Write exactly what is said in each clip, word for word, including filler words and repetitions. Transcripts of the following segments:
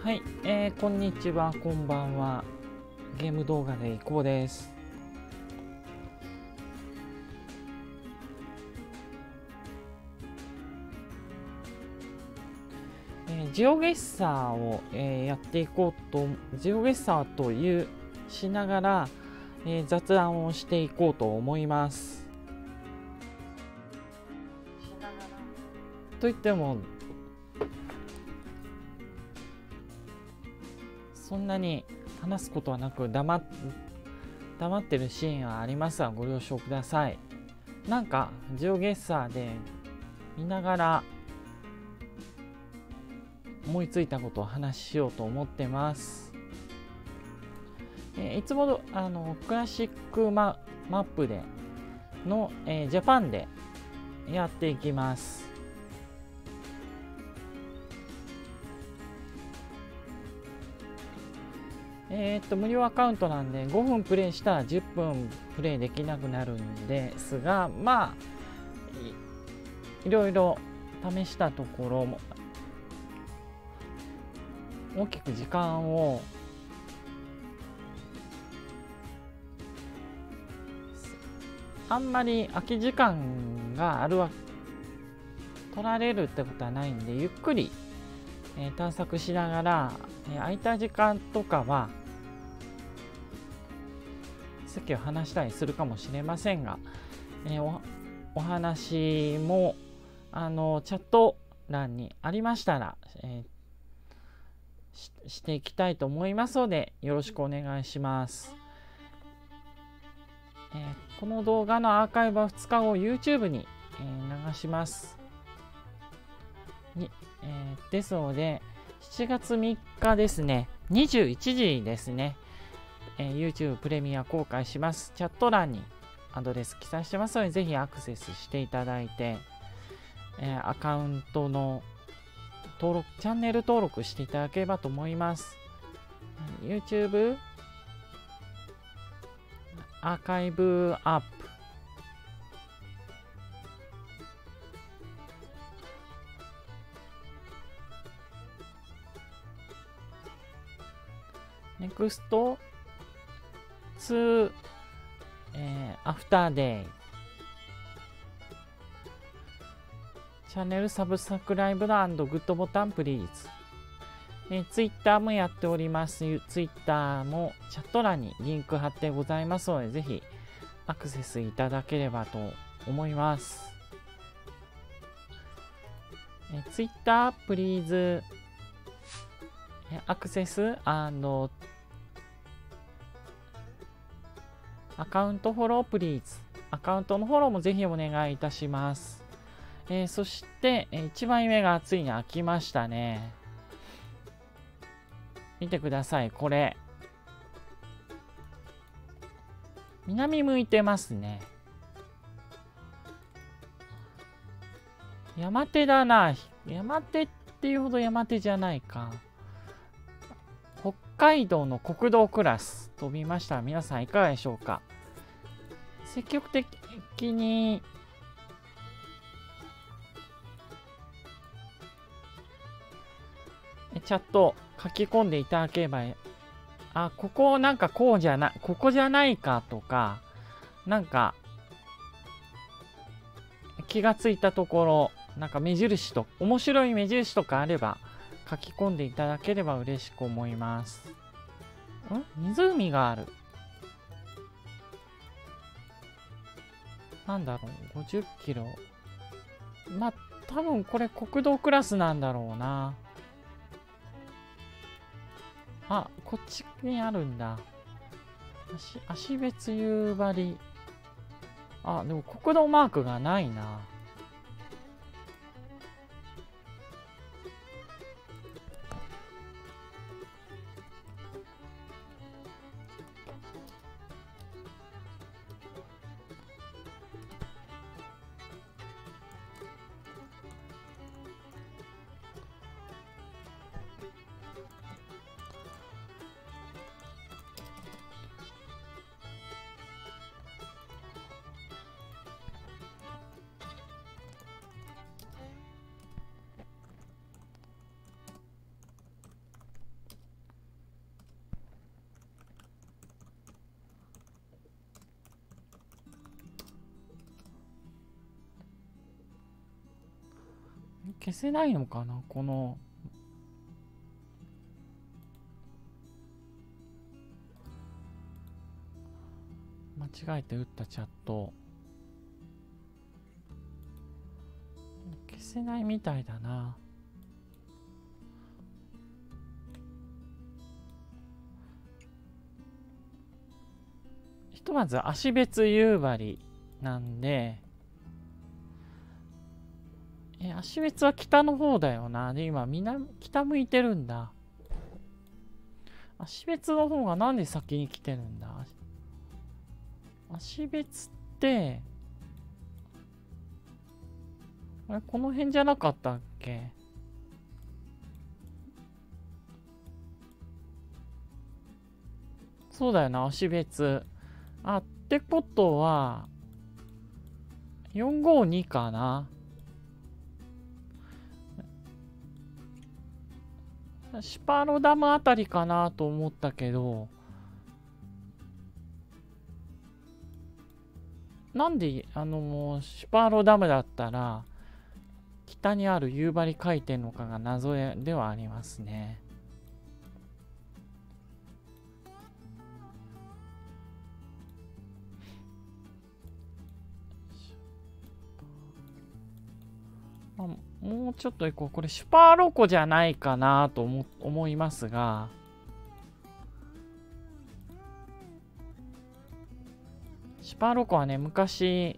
はい、えー、こんにちは、こんばんは。ゲーム動画でいこうです。えー、ジオゲッサーを、えー、やっていこうと、ジオゲッサーというしながら、えー、雑談をしていこうと思います。といっても、そんなに話すことはなく黙っ黙ってるシーンはありますがご了承ください。なんかジオゲッサーで見ながら思いついたことを話しようと思ってます。えー、いつもあのクラシック マ, マップでの、えー、ジャパンでやっていきます。えー、っと無料アカウントなんでごふんプレイしたらじゅっぷんプレイできなくなるんですが、まあ い, いろいろ試したところも大きく時間をあんまり空き時間があるわ取られるってことはないんで、ゆっくり、えー、探索しながら、えー、空いた時間とかは席を話したりするかもしれませんが、えー、お, お話もあのチャット欄にありましたら、えー、し, していきたいと思いますのでよろしくお願いします。えー、この動画のアーカイブはふつかご YouTube に、えー、流しますに、えー、ですのでしちがつみっかですね、にじゅういちじですね、えー、YouTube プレミア公開します。チャット欄にアドレス記載してますのでぜひアクセスしていただいて、えー、アカウントの登録チャンネル登録していただければと思います。 YouTube アーカイブアップネクストツー、えー、アフターデイチャンネルサブスクライブ&グッドボタンプリーズ、えー、ツイッターもやっております。ツイッターもチャット欄にリンク貼ってございますのでぜひアクセスいただければと思います。えー、ツイッタープリーズアクセスアカウントフォロープリーズアカウントのフォローもぜひお願いいたします。えー、そして、えー、いちまいめがついに開きましたね。見てください、これ南向いてますね。山手だな。山手っていうほど山手じゃないか。北海道の国道クラス飛びました。皆さんいかがでしょうか。積極的にチャット書き込んでいただければ、あ、ここなんかこうじゃな、ここじゃないかとか、なんか気がついたところ、なんか目印と、面白い目印とかあれば書き込んでいただければ嬉しく思います。ん？湖がある。なんだろう、ごじゅっキロ。まあ、多分これ国道クラスなんだろうな。あ、こっちにあるんだ。足、足別夕張。あ、でも国道マークがないな。 消せないのかなこの。間違えて打ったチャット。消せないみたいだな。ひとまず足別夕張なんで、え、足別は北の方だよな。で、今、南、北向いてるんだ。足別の方がなんで先に来てるんだ。足別って、あれ、この辺じゃなかったっけ？そうだよな、足別。あ、ってことは、よんごにかな。シパロダムあたりかなと思ったけど、なんで、あの、もう、シパロダムだったら、北にある夕張書いてんのかが謎ではありますね。まあ、もうちょっと行こう。これ、シュパーロコじゃないかなと思、思いますが、シュパーロコはね、昔、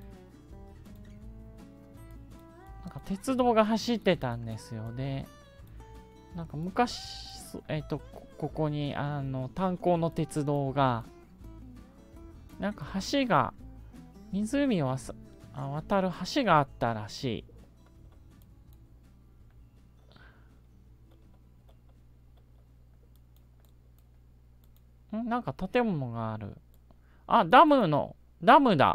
なんか鉄道が走ってたんですよ。で、なんか昔、えっと、ここに、あの、炭鉱の鉄道が、なんか橋が、湖を渡る橋があったらしい。んなんか建物がある。あ、ダムの、ダムだ。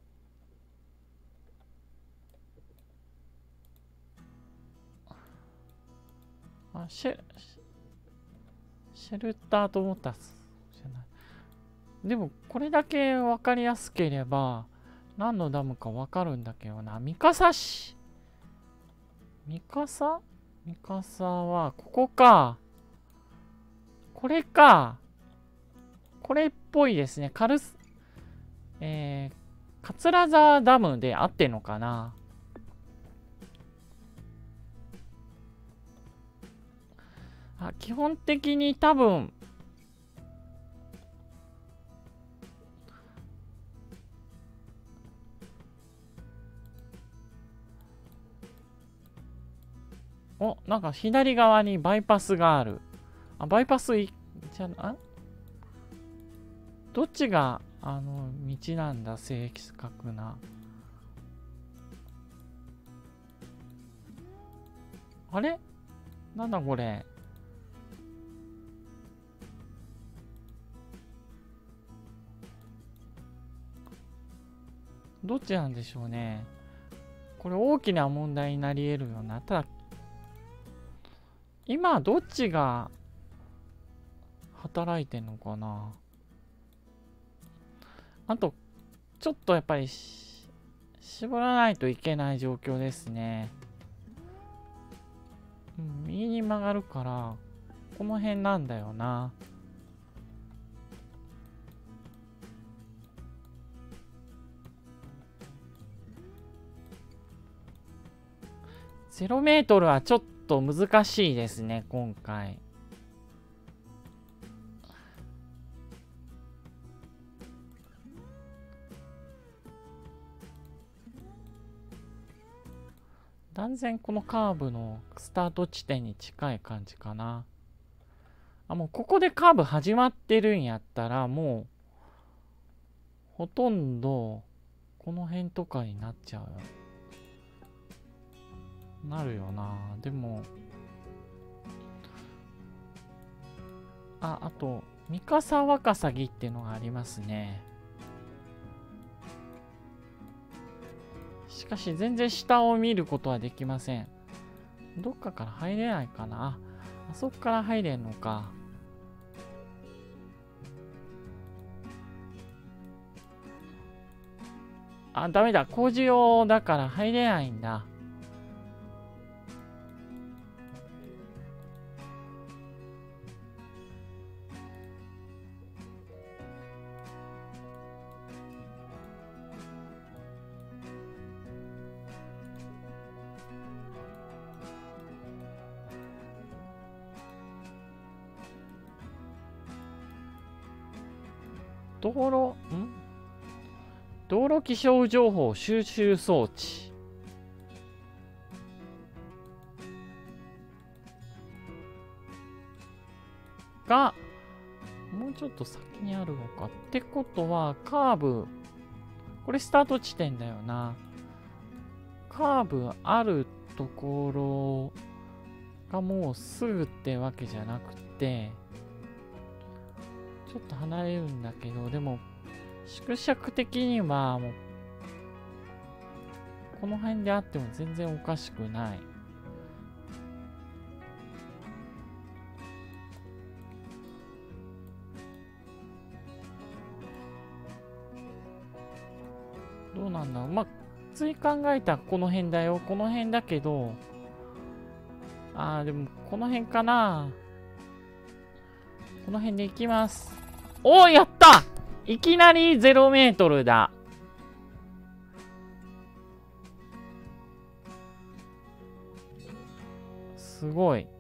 あ、シェ、シェルターと思ったっす。でも、これだけ分かりやすければ、何のダムか分かるんだけどな。三笠市。三笠三笠は、ここか。これか。これっぽいですね。カルス、えー、桂沢ダムで合ってんのかな。あ、基本的に多分、お、なんか左側にバイパスがある。あ、バイパスい、じゃあ、どっちが、あの、道なんだ、正確な。あれなんだこれ。どっちなんでしょうね。これ大きな問題になり得るよな。ただ、今どっちが働いてんのかな。あと、ちょっとやっぱり絞らないといけない状況ですね。うん、右に曲がるから、この辺なんだよな。ゼロメートルはちょっと難しいですね、今回。断然このカーブのスタート地点に近い感じかな。あ、もうここでカーブ始まってるんやったら、もう、ほとんど、この辺とかになっちゃうよ。なるよな。でも、あ、あと、三笠ワカサギっていうのがありますね。しかし、全然下を見ることはできません。どっかから入れないかな。あ、あそこから入れんのか。あ、ダメだ。工事用だから入れないんだ。 道路、ん道路気象情報収集装置。が、もうちょっと先にあるのか。ってことは、カーブ、これスタート地点だよな。カーブあるところがもうすぐってわけじゃなくて、ちょっと離れるんだけど、でも、縮尺的にはもう、この辺であっても全然おかしくない。どうなんだろう。まあ、普通に考えたらこの辺だよ。この辺だけど、ああ、でもこの辺かな。この辺で行きます。おー、やった!いきなりゼロメートルだ。すごい。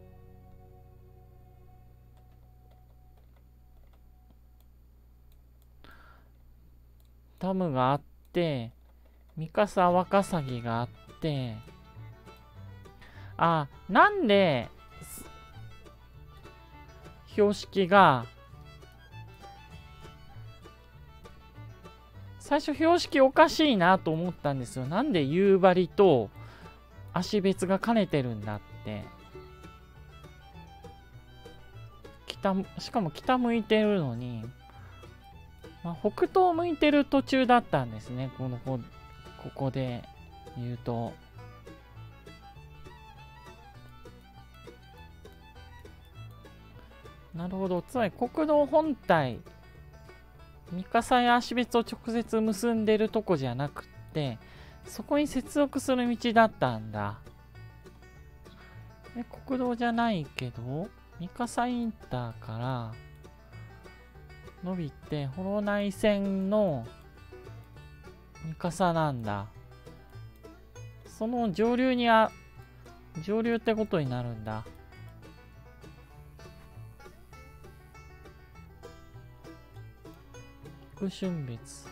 ダムがあって、三笠ワカサギがあって、あ、なんで、標識が、最初標識おかしいなと思ったんですよ。なんで夕張と足別が兼ねてるんだって。北、しかも北向いてるのに、まあ、北東向いてる途中だったんですね。このこ、ここで言うと。なるほど。つまり国道本体、三笠や標別を直接結んでるとこじゃなくって、そこに接続する道だったんだ。え、国道じゃないけど、三笠インターから伸びて、幌内線の三笠なんだ。その上流にあ、上流ってことになるんだ。福春別。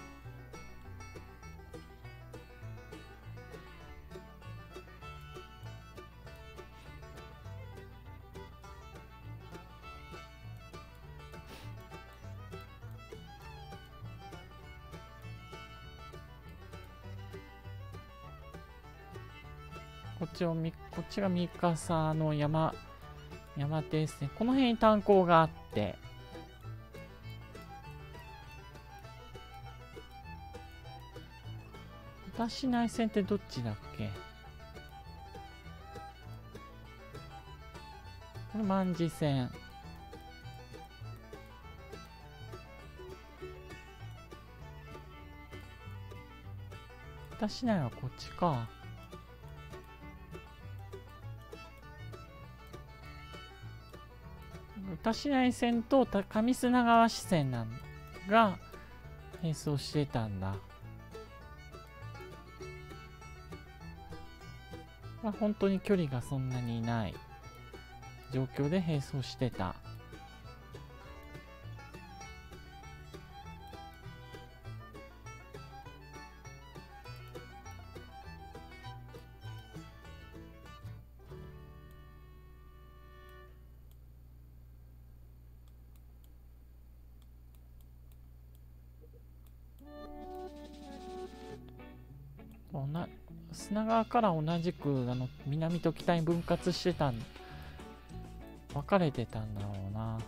こっちをみ、こっちが三笠の山、山手ですね。この辺に炭鉱があって、私内線ってどっちだっけ？これ万事線。私内はこっちか。私内線と上砂川支線なんが並走してたんだ。まあ、本当に距離がそんなにない状況で並走してた。な砂川から同じくあの南と北に分割してたん分かれてたんだろうな。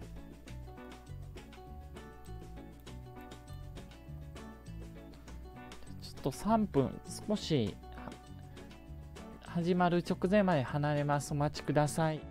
ちょっとさんぷん少し始まる直前まで離れます。お待ちください。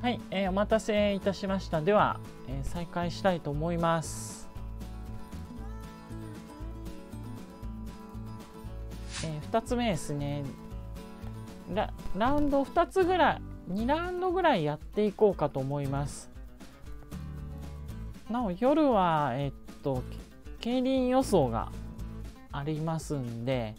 はい、えー、お待たせいたしました。では、えー、再開したいと思います。えー、ふたつめですね。ラ、ラウンドふたつぐらい、にラウンドぐらいやっていこうかと思います。なお、夜は、えー、っと、競輪予想がありますんで、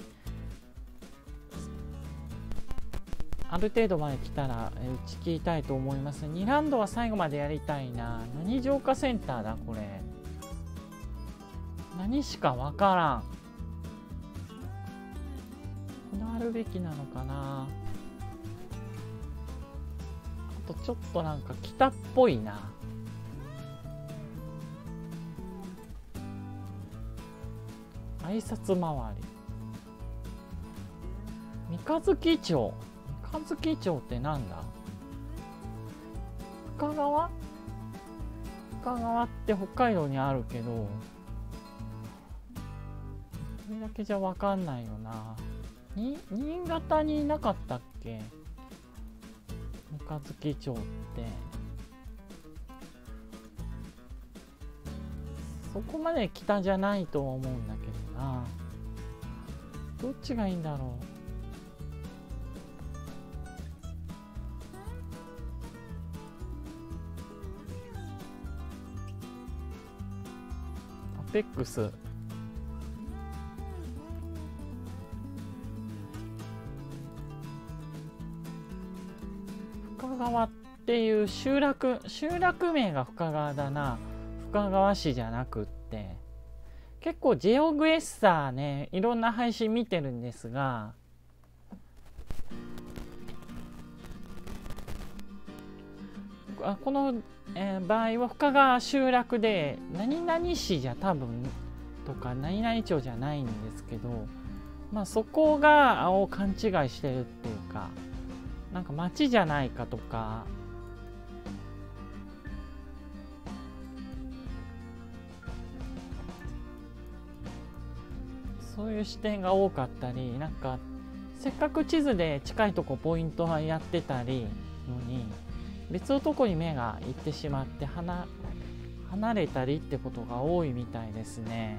ある程度まで来たら打ち切りたいと思います。にラウンドは最後までやりたいな。何浄化センターだこれ。何しかわからん。こだわるべきなのかな。あとちょっとなんか北っぽいな。挨拶回り。三日月町。三日月町ってなんだ？深川？深川って北海道にあるけど、これだけじゃわかんないよな。に新潟にいなかったっけ？三日月町って。そこまで北じゃないと思うんだけどな。どっちがいいんだろう。アペックス。深川っていう集落、集落名が深川だな。深川市じゃなくって。結構ジオグエッサーね、いろんな配信見てるんですが、この、えー、場合は深川集落で何々市じゃ多分とか何々町じゃないんですけど、まあそこがを勘違いしてるっていうか、なんか町じゃないかとか、そういう視点が多かったり、なんかせっかく地図で近いとこポイントはやってたりのに、別のとこに目が行ってしまって離離れたりってことが多いみたいですね。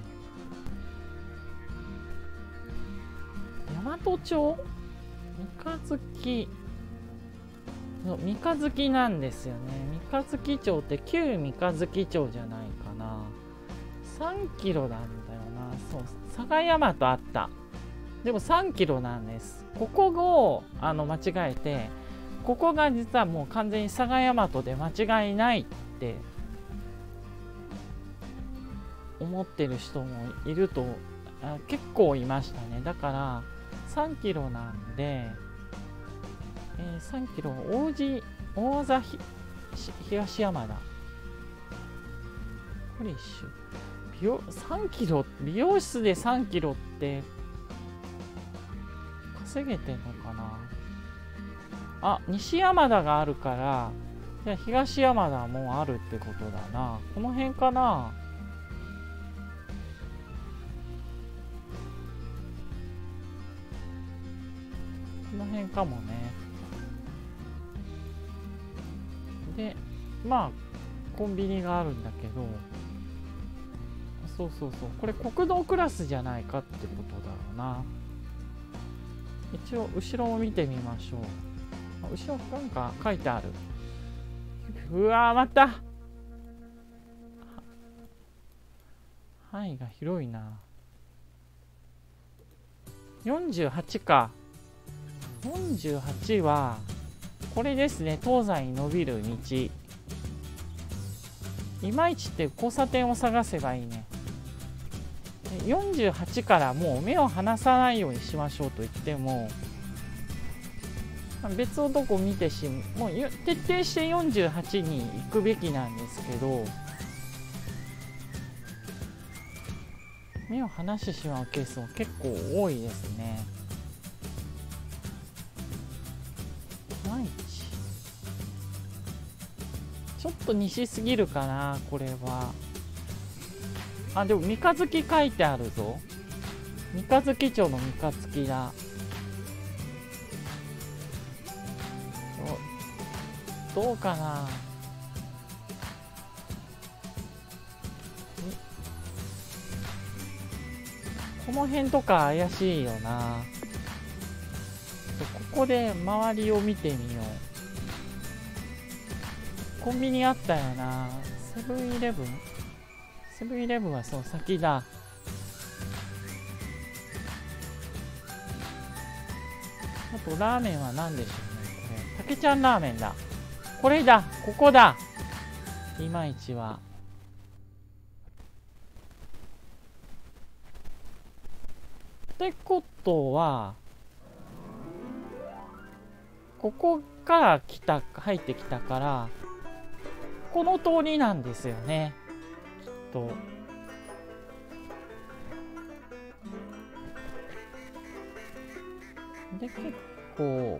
大和町、三日月、三日月なんですよね。三日月町って旧三日月町じゃないかな。さんキロなんだよな。そう、佐賀大和あった。でもさんキロなんです。ここをあの間違えて、ここが実はもう完全に佐賀大和で間違いないって思ってる人もいると、あ結構いましたね。だからさんキロなんで、えー、さんキロ王子大座東山田ポリッシュ美容さんキロ、美容室でさんキロって稼げてんのかな。あ、西山田があるから、じゃあ東山田もあるってことだな。この辺かな。この辺かもね。で、まあコンビニがあるんだけど、そうそうそう、これ国道クラスじゃないかってことだろうな。一応後ろを見てみましょう。後ろなんか書いてある。うわー、また範囲が広いな。よんじゅうはちか。よんじゅうはちはこれですね。東西に伸びる道。いまいちって交差点を探せばいいね。よんじゅうはちからもう目を離さないようにしましょうと言っても、別のとこ見てしもう徹底してよんじゅうはちに行くべきなんですけど、目を離してしまうケースも結構多いですね。毎日ちょっと西すぎるかなこれは。あ、でも三日月書いてあるぞ。三日月町の三日月だ。 どうかな。この辺とか怪しいよな。ここで周りを見てみよう。コンビニあったよな。セブンイレブンセブンイレブンはその先だ。あとラーメンは何でしょうね。これたけちゃんラーメンだ。これだ、ここだ。いまいちはってことは、ここから来た入ってきたからこの通りなんですよね、きっと。で結構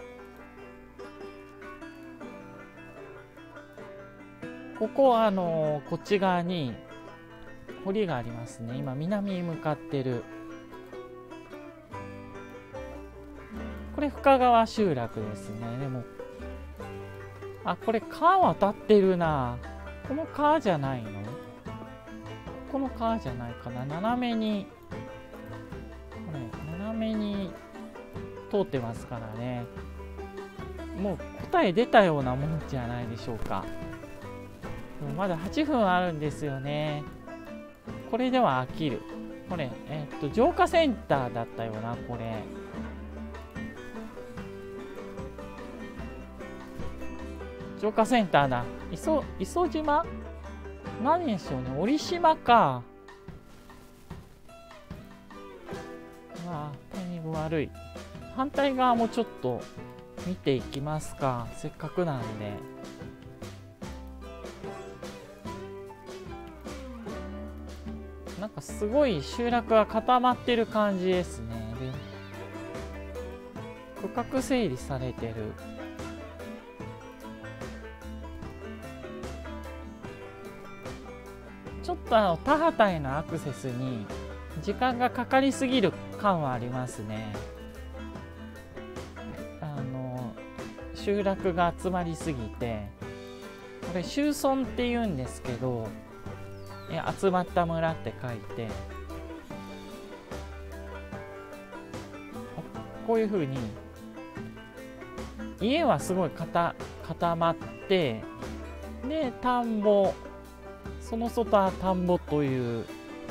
ここあのこっち側に堀がありますね。今南に向かってる。これ深川集落ですね。でもあ、これ川渡ってるな。この川じゃないの？この川じゃないかな。斜めにこれ斜めに通ってますからね。もう答え出たようなもんじゃないでしょうか。でもまだはちふんあるんですよね。これでは飽きる。これえっと浄化センターだったよな。これ浄化センターだ。磯磯島何でしょうね。折島か。うわあ、タイミング悪い。反対側もちょっと見ていきますか。せっかくなんで。なんかすごい集落が固まってる感じですね。で、区画整理されてる。ちょっとあの田畑へのアクセスに時間がかかりすぎる感はありますね。あの集落が集まりすぎて、これ集村っていうんですけど、え集まった村って書いて、こういうふうに家はすごい固固まって、で田んぼ、その外は田んぼという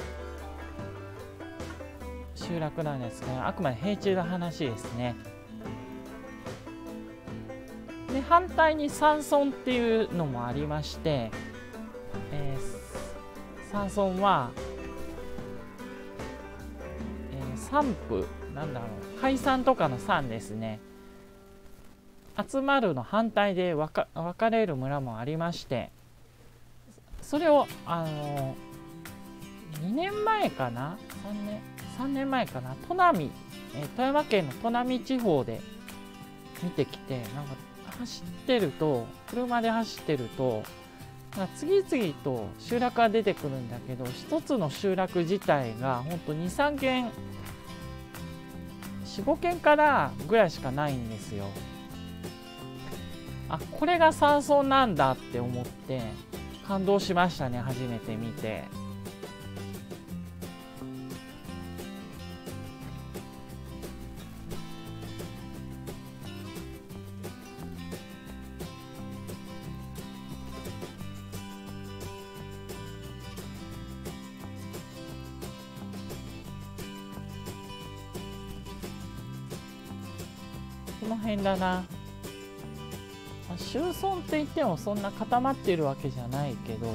集落なんですが、あくまで平地の話ですね。で反対に山村っていうのもありまして、えー、山村は、えー、山布なんだろう、海産とかの山ですね。集まるの反対で分か分かれる村もありまして、それをあのにねんまえかな、さんねんさんねんまえかな、砺波、えー、富山県の砺波地方で見てきて、なんか走ってると、車で走ってるとなんか次々と集落が出てくるんだけど、一つの集落自体がほんとにさんけんよんごけんからぐらいしかないんですよ。あ、これが山村なんだって思って感動しましたね、初めて見て。この辺だな。集村って言ってもそんな固まってるわけじゃないけど、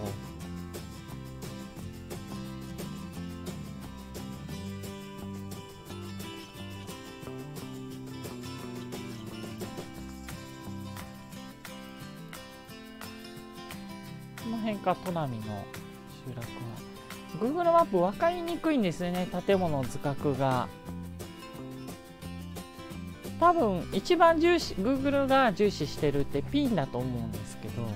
この辺か、砺波の集落は。Google マップ分かりにくいんですよね、建物の図格が。多分一番重視 Google が重視してるってピンだと思うんですけど、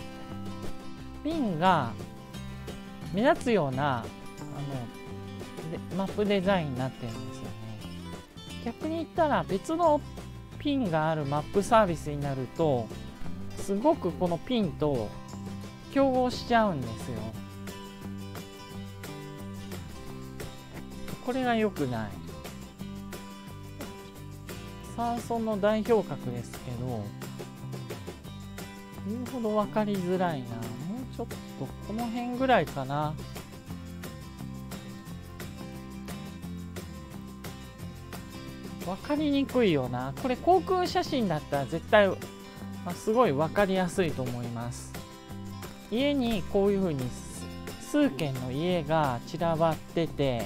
ピンが目立つようなあのマップデザインになってるんですよね。逆に言ったら別のピンがあるマップサービスになるとすごくこのピンと競合しちゃうんですよ。これが良くない。山村の代表格ですけど、言うほど分かりづらいな。もうちょっとこの辺ぐらいかな。分かりにくいよな。これ航空写真だったら絶対、まあ、すごい分かりやすいと思います。家にこういうふうに数軒の家が散らばってて、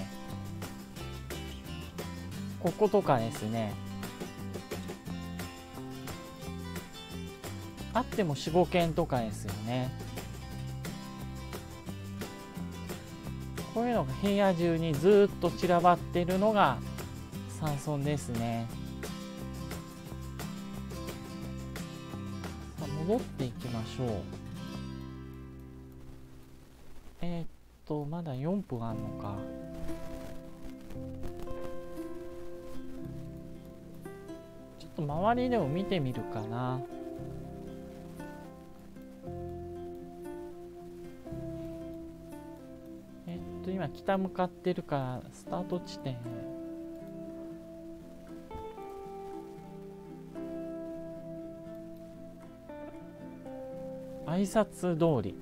こことかですね、あっても よん、ごけんとかですよね。こういうのが部屋中にずっと散らばってるのが山村ですね。さあ戻っていきましょう。えー、っとまだよんぷんあるのか。ちょっと周りでも見てみるかな。えっと今北向かってるからスタート地点、挨拶通り。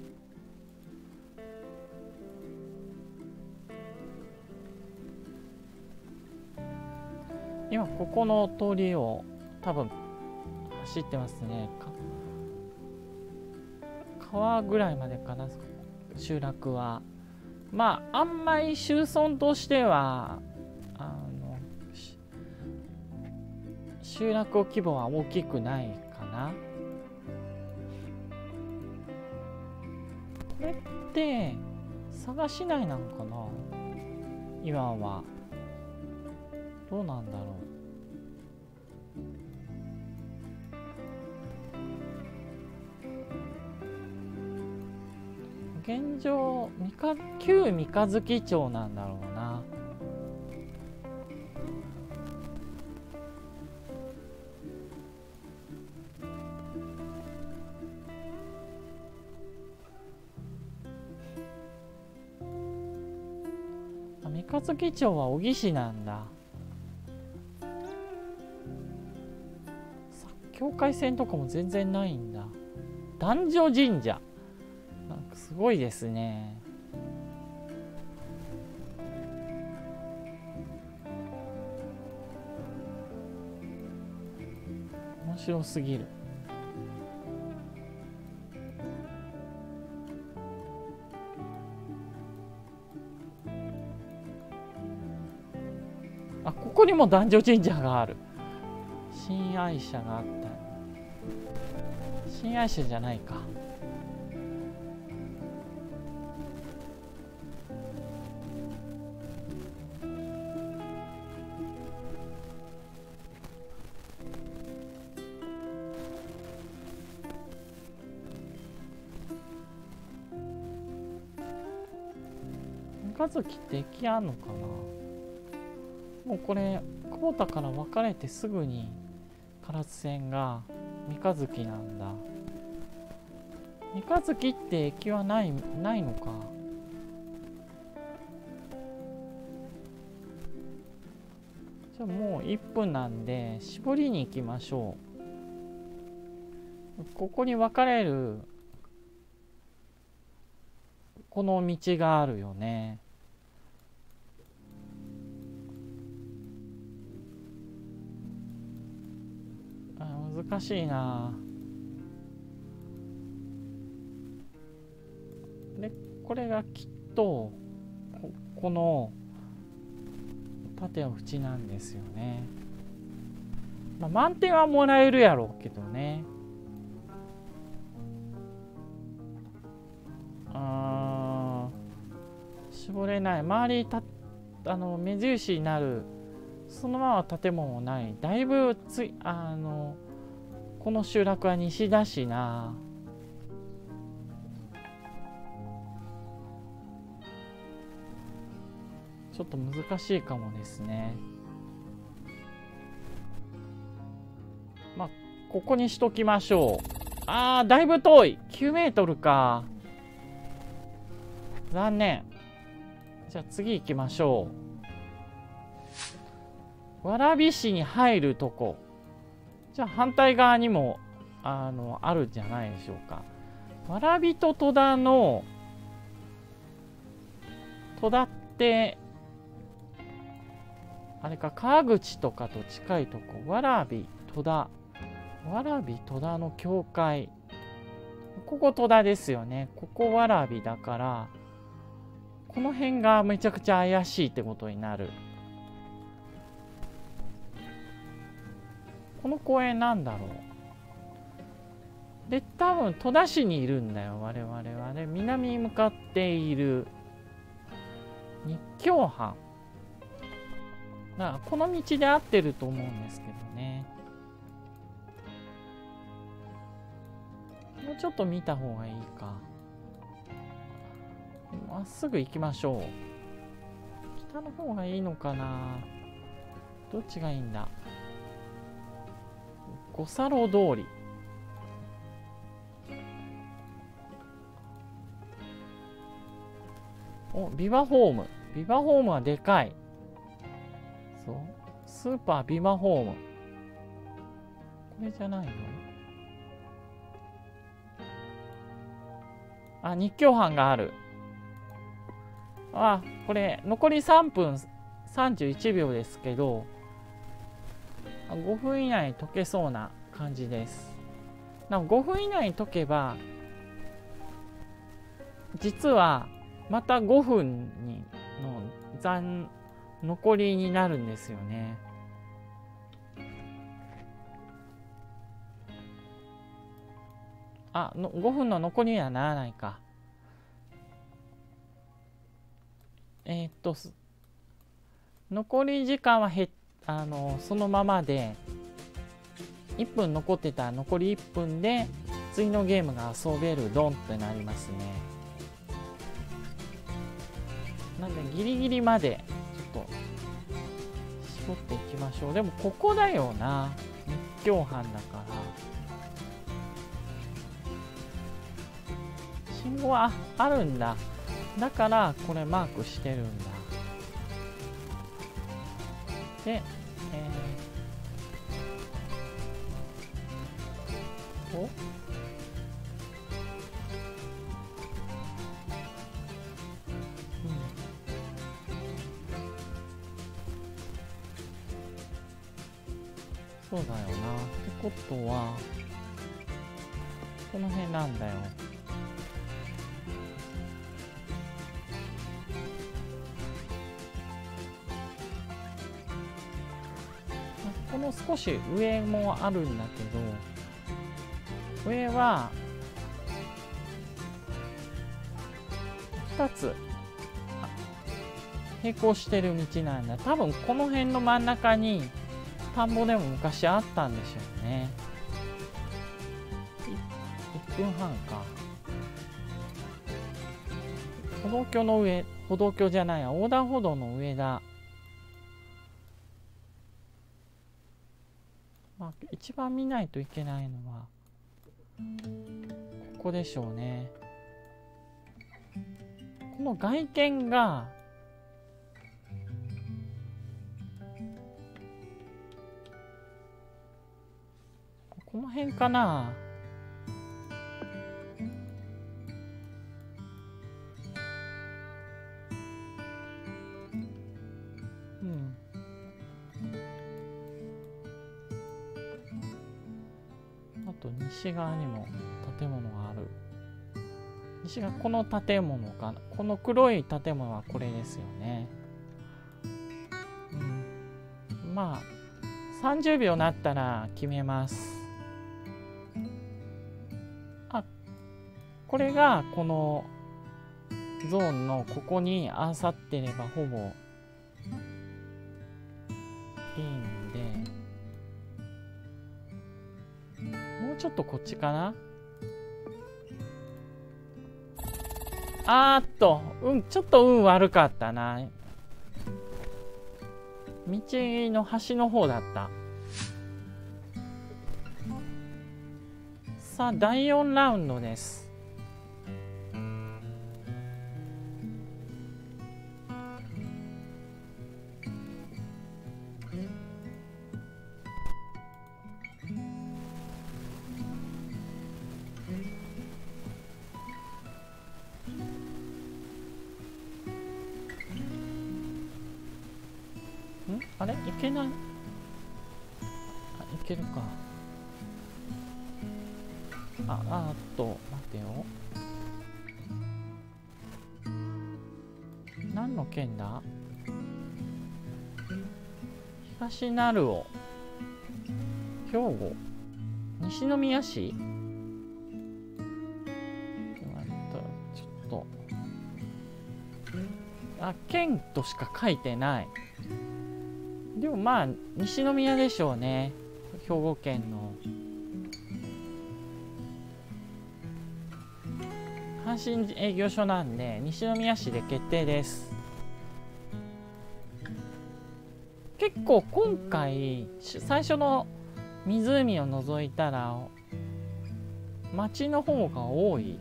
今ここの通りを多分走ってますね。川ぐらいまでかな、集落は。まああんまり集村としてはあの集落規模は大きくないかな。これって佐賀市内なのかな、今は。どうなんだろう。現状三日旧三日月町なんだろうな。三日月町は小城市なんだ。境界線とかも全然ないんだ。男女神社なんかすごいですね。面白すぎる。あ、ここにも男女神社がある。親愛社があった。親愛社じゃないか。三日月って駅あんのかな。もうこれ久保田から分かれてすぐに唐津線が三日月なんだ。三日月って駅はないないのか。じゃあもういっぷんなんで絞りに行きましょう。ここに分かれるこの道があるよね。あ、難しいな。でこれがきっと こ, この縦の縁なんですよね。まあ、満点はもらえるやろうけどね。あー、絞れない。周りたあの目印になるそのまま建物もない。だいぶついあのこの集落は西だしな。 ちょっと難しいかもですね。まあここにしときましょう。あーだいぶ遠い。きゅうメートルか。残念。じゃあ次行きましょう。蕨市に入るとこ。じゃあ反対側にもあのあるんじゃないでしょうか。蕨と戸田の戸田ってあれか、川口とかと近いとこ。蕨戸田蕨戸田の境界。ここ戸田ですよね。ここ蕨だから、この辺がめちゃくちゃ怪しいってことになる。この公園なんだろう。で多分戸田市にいるんだよ我々はね。南に向かっている日教藩だからこの道で合ってると思うんですけどね。もうちょっと見た方がいいか。まっすぐ行きましょう。北の方がいいのかな。どっちがいいんだ。五差路通り。お、ビバホーム。ビバホームはでかい。そう。スーパービバホーム。これじゃないの？あ、日教藩がある。あ、これ、残りさんぷんさんじゅういちびょうですけど、ごふん以内に解けそうな感じです。なおごふん以内に解けば、実はまたごふんにの残残りになるんですよね。あのごふんの残りにはならないか。えー、っと残り時間はへあのそのままでいっぷん残ってたら残りいっぷんで次のゲームが遊べるドンってなりますね。なんでギリギリまでちょっと絞っていきましょう。でもここだよな、日教藩だから。信号はあるんだ。だからこれマークしてるんだ。で、えー、おうんそうだよな。ってことはこの辺なんだよ。この少し上もあるんだけど、上はふたつ並行してる道なんだ。多分この辺の真ん中に田んぼでも昔あったんでしょうね。いっぷんはんか。歩道橋の上、歩道橋じゃないや、横断歩道の上だ。まあ、一番見ないといけないのはここでしょうね。この外見がこの辺かな。うんあと西側にも建物がある。西側、この建物かな。この黒い建物はこれですよね。うん、まあさんじゅうびょうになったら決めます。あ、これがこのゾーンのここに合わさってればほぼいいんで、もうちょっとこっちかな。あーっと、うん、ちょっと運悪かったな。 道の端の方だった。さあだいよんラウンドです。んあれいけない。あ、いけるか。あ、あっと待てよ。何の県だ。東鳴尾、兵庫、西宮市。ちょっとあ、県としか書いてない。でもまあ西宮でしょうね。兵庫県の阪神営業所なんで西宮市で決定です。結構今回最初の湖を除いたら町の方が多い。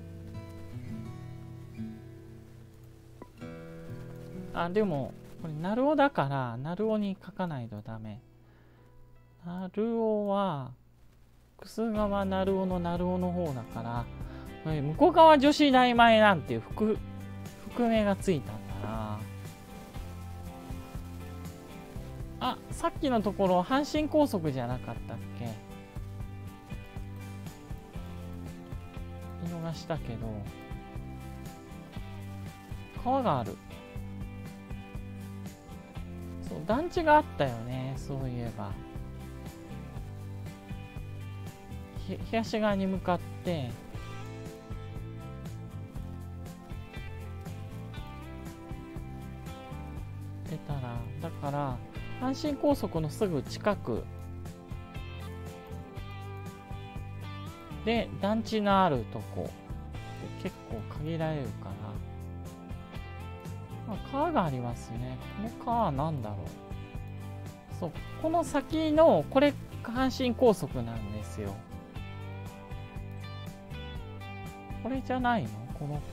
あ、でもこれ鳴尾だから鳴尾に書かないとダメ。鳴尾は楠川鳴尾の鳴尾の方だから、これ向こう側女子大前なんていう副副名がついたんだな。あ、さっきのところ阪神高速じゃなかったっけ。見逃したけど川がある。そう、団地があったよね、そういえば。ひ東側に向かって出たら、だから阪神高速のすぐ近くで団地のあるとこ結構限られるから、まあ、川がありますね。この川は何だろう。そう、この先のこれ阪神高速なんですよ。これじゃないの。この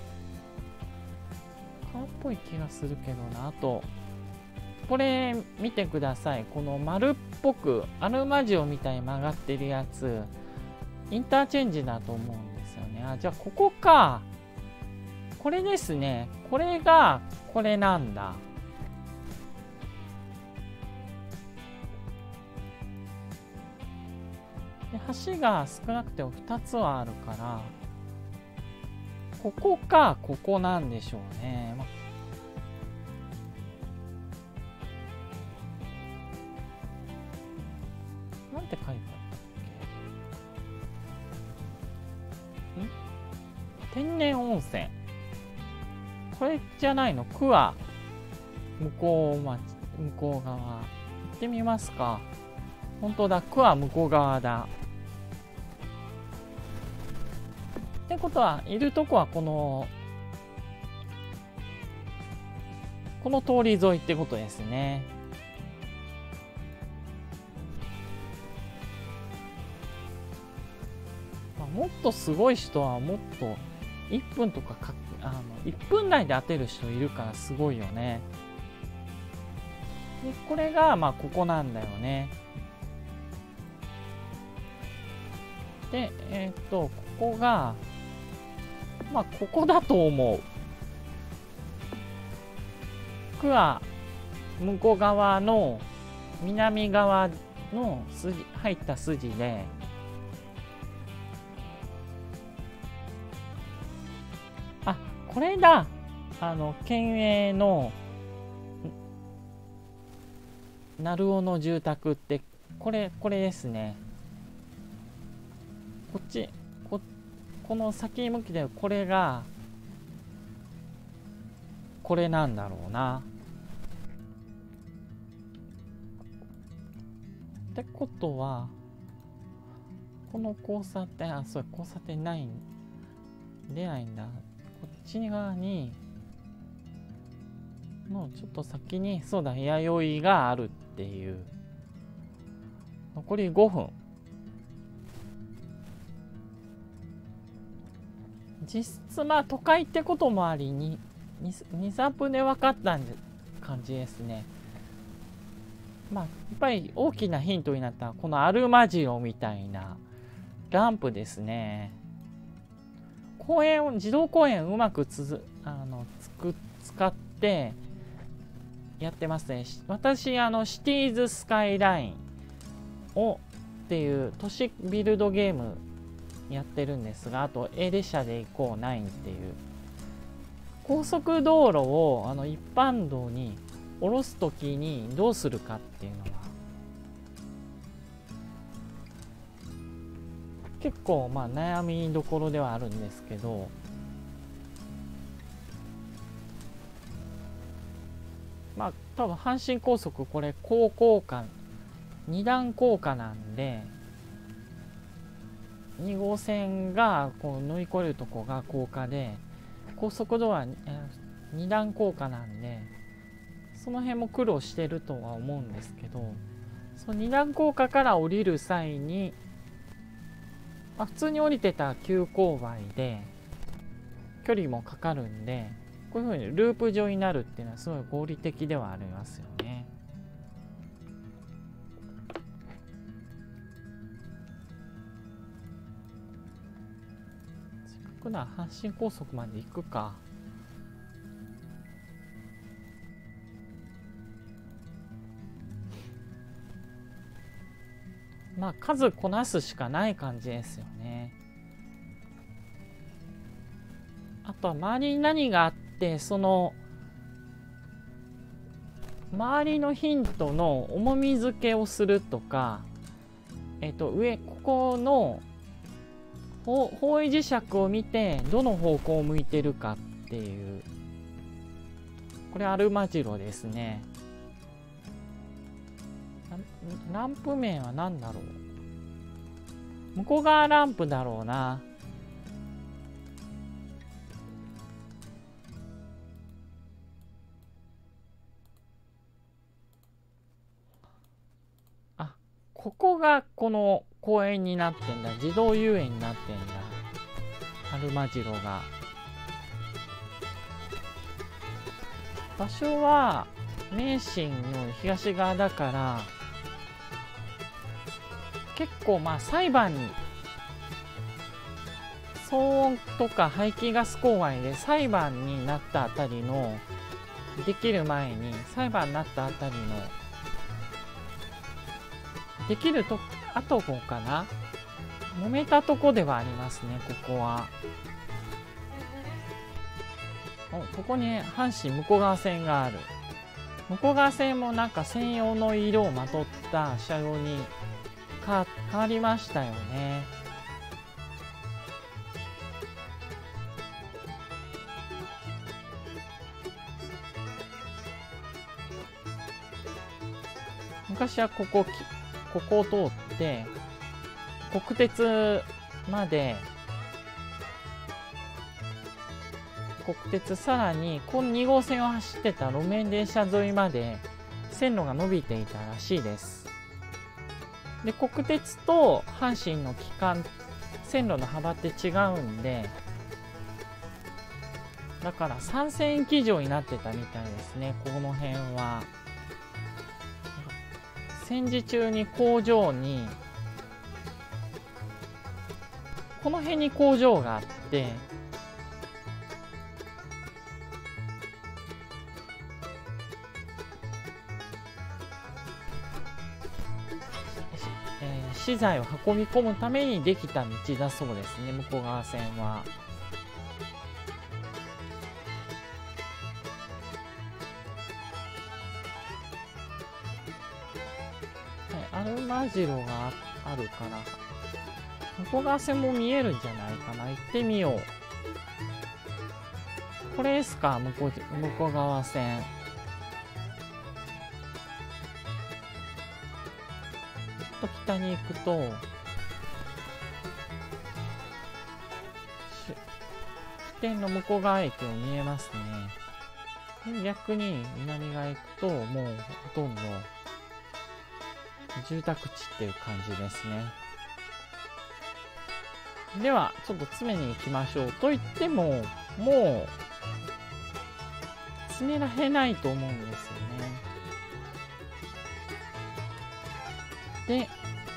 川っぽい気がするけどな。あとこれ見てください。この丸っぽくアルマジオみたいに曲がってるやつ、インターチェンジだと思うんですよね。あ、じゃあここか。これですね。これがこれなんだ。で橋が少なくてもふたつはあるから、ここかここなんでしょうね。まなんて書いてあったっけ。ん天然温泉。これじゃないの。桑向こう町、向こう側行ってみますか。本当だ、桑向こう側だ。ってことはいるとこはこのこの通り沿いってことですね。まあ、もっとすごい人はもっといっぷんとかかあのいっぷん内で当てる人いるからすごいよね。でこれがまあここなんだよね。でえっとここがまあここだと思う。桑向こう側の南側の筋入った筋で、あ、これだ。あの県営の鳴尾の住宅ってこれこれですね。こっちここの先向きでこれがこれなんだろうな。ってことはこの交差点、あ、そう交差点ない出ないんだ。こっち側にのちょっと先にそうだ弥生があるっっていう。残りごふん。実質まあ都会ってこともありににさんぷんで分かった感じですね。まあやっぱり大きなヒントになったこのアルマジロみたいなランプですね。公園を自動公園をうまくつづあのつく使ってやってますね。私あのシティーズスカイラインをっていう都市ビルドゲームやってるんですが、あと A 列車で行こうナインっていう高速道路をあの一般道に下ろすときにどうするかっていうのは結構まあ悩みどころではあるんですけど、まあ多分阪神高速これ高降下に段高架なんでに号線がこう乗り越えるとこが高架で高速道路はに段高架なんでその辺も苦労してるとは思うんですけど、そのに段高架から降りる際に、まあ、普通に降りてた急勾配で距離もかかるんでこういうふうにループ状になるっていうのはすごい合理的ではありますよね。せっかくなら阪神高速まで行くか。まあ数こなすしかない感じですよね。あとは周りに何があってその周りのヒントの重み付けをするとか、えっと上ここの方位磁石を見てどの方向を向いてるかっていう、これアルマジロですね。ランプ名は何だろう。向こう側ランプだろうな。あ、ここがこの公園になってんだ。児童遊園になってんだ。アルマジロが。場所は名神の東側だから結構まあ裁判に騒音とか排気ガス公害で裁判になったあたりのできる前に裁判になったあたりのできるとあとこかな揉めたとこではありますね。ここはここに阪神向川線がある。向川線もなんか専用の色をまとった車両に変わりましたよね。昔はここここを通って国鉄まで国鉄さらにこのに号線を走ってた路面電車沿いまで線路が伸びていたらしいです。で国鉄と阪神の基幹線路の幅って違うんでだからさん線駅上になってたみたいですね。この辺は戦時中に工場にこの辺に工場があって資材を運び込むためにできた道だそうですね。向川線は。はい、アルマジロがあるから向川線も見えるんじゃないかな。行ってみよう。これですか、向こう向川線。と北に行くと起点の向こう側駅を見えますね。で逆に南側行くともうほとんど住宅地っていう感じですね。ではちょっと詰めに行きましょう。と言ってももう詰められないと思うんですよね。で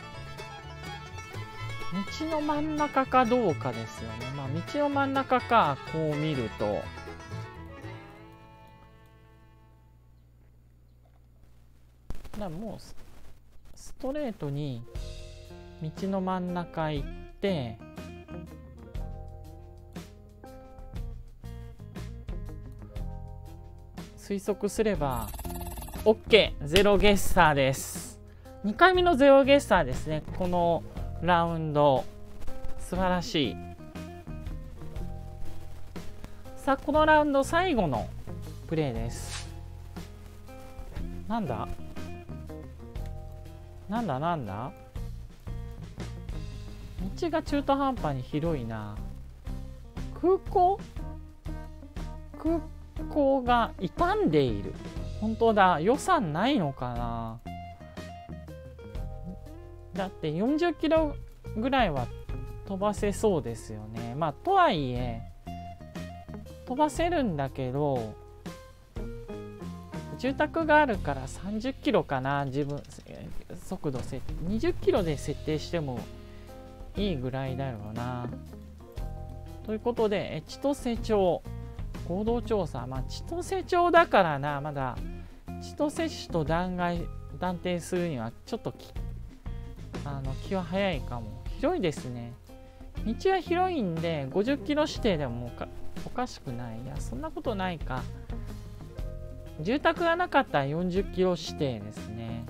道の真ん中かどうかですよね。まあ道の真ん中か、こう見るとだもうストレートに道の真ん中行って推測すれば OK、 ゼロゲッサーです。にかいめのゼロゲッサーですね、このラウンド。素晴らしい。さあこのラウンド最後のプレーです。なんだなんだなんだ道が中途半端に広いな。空港空港が傷んでいる。本当だ、予算ないのかな。だってよんじゅっキロぐらいは飛ばせそうですよね。まあとはいえ飛ばせるんだけど住宅があるからさんじゅっキロかな。自分速度設定にじゅっキロで設定してもいいぐらいだろうな。ということで千歳町合同調査、まあ千歳町だからな、まだ千歳市と断崖断定するにはちょっときあの気は早いかも。広いですね。道は広いんでごじゅっキロ指定でもおか、おかしくない。いやそんなことないか。住宅がなかったらよんじゅっキロ指定ですね。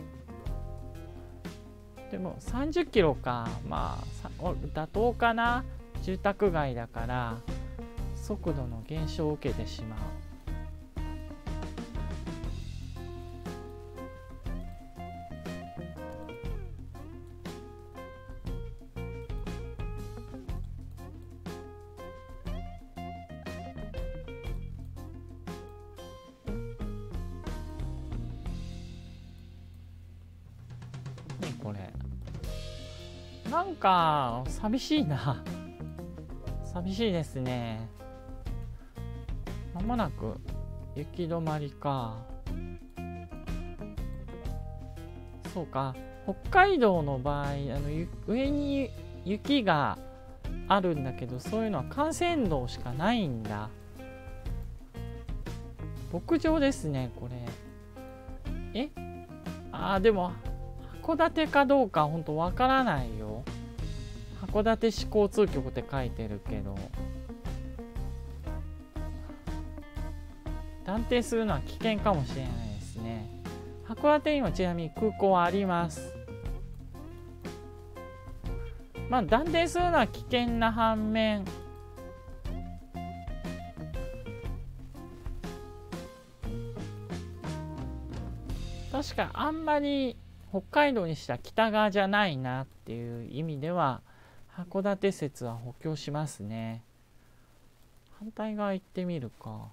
でもさんじゅっキロか、まあ妥当かな。住宅街だから速度の減少を受けてしまう。これなんか寂しいな。寂しいですね。まもなく雪止まりか。そうか、北海道の場合あの上に雪があるんだけど、そういうのは幹線道しかないんだ。牧場ですねこれ。えあーでも函館かどうか本当わからないよ。函館市交通局って書いてるけど断定するのは危険かもしれないですね。函館にはちなみに空港はあります。まあ断定するのは危険な反面確かあんまり北海道にしたら北側じゃないなっていう意味では函館説は補強しますね。反対側行ってみるか。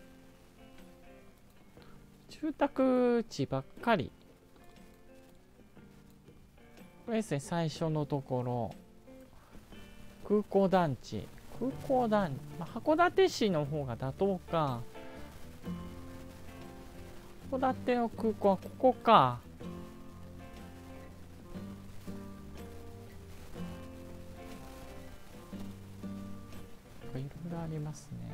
住宅地ばっかり。これですね、最初のところ空港団地。空港団地、まあ、函館市の方が妥当か。函館の空港はここか。いろいろありますね。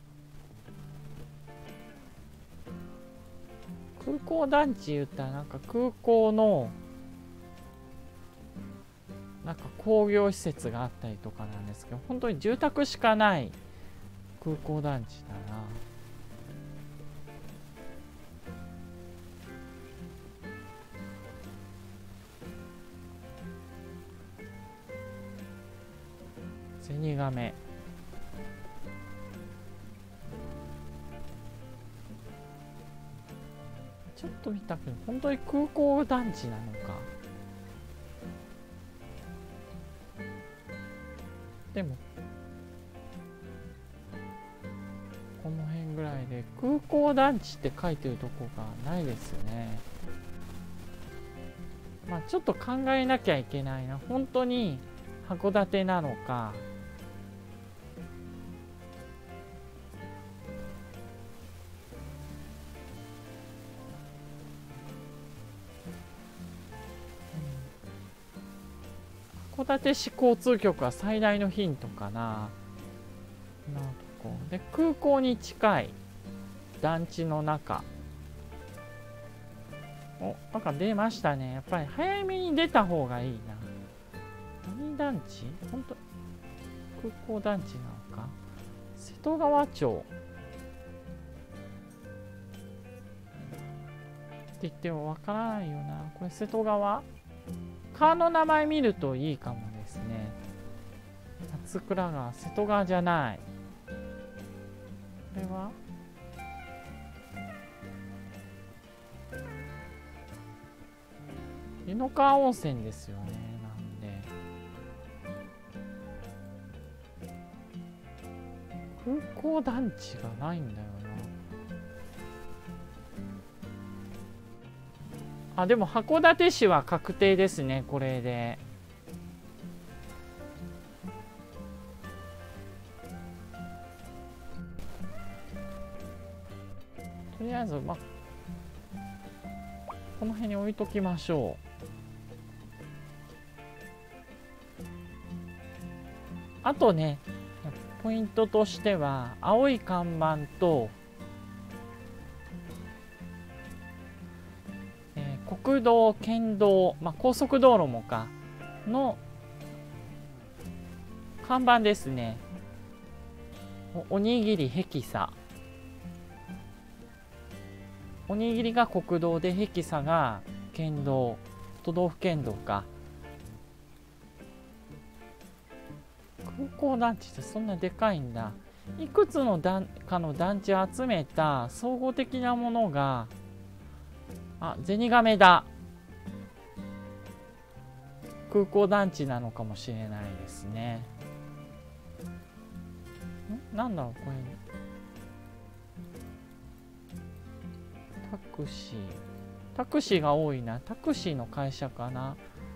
空港団地言ったらなんか空港のなんか工業施設があったりとかなんですけど、本当に住宅しかない空港団地だな。ゼニガメ。ちょっと見たけど本当に空港団地なのか。でもこの辺ぐらいで空港団地って書いてるとこがないですよね。 まあちょっと考えなきゃいけないな。本当に函館なのか。函館市交通局は最大のヒントかな。なとこで空港に近い団地の中。お、なんか出ましたね。やっぱり早めに出た方がいいな。何団地？本当空港団地なのか。瀬戸川町って言ってもわからないよな。これ瀬戸川？川の名前見るといいかもですね。松倉川、瀬戸川じゃない。これは湯の川温泉ですよね。なんで空港団地がないんだよな。あ、でも函館市は確定ですね、これで。とりあえず、まあ、この辺に置いときましょう。あとね、ポイントとしては、青い看板と、えー、国道、県道、まあ、高速道路もか、の看板ですね。お、おにぎりヘキサ。おにぎりが国道でヘキサが県道、都道府県道か。空港団地ってそんなでかいんだ。いくつの団かの団地を集めた総合的なものが、あ、ゼニガメだ。空港団地なのかもしれないですね。ん、なんだろうこれ。タクシータクシーが多いな。タクシーの会社かな。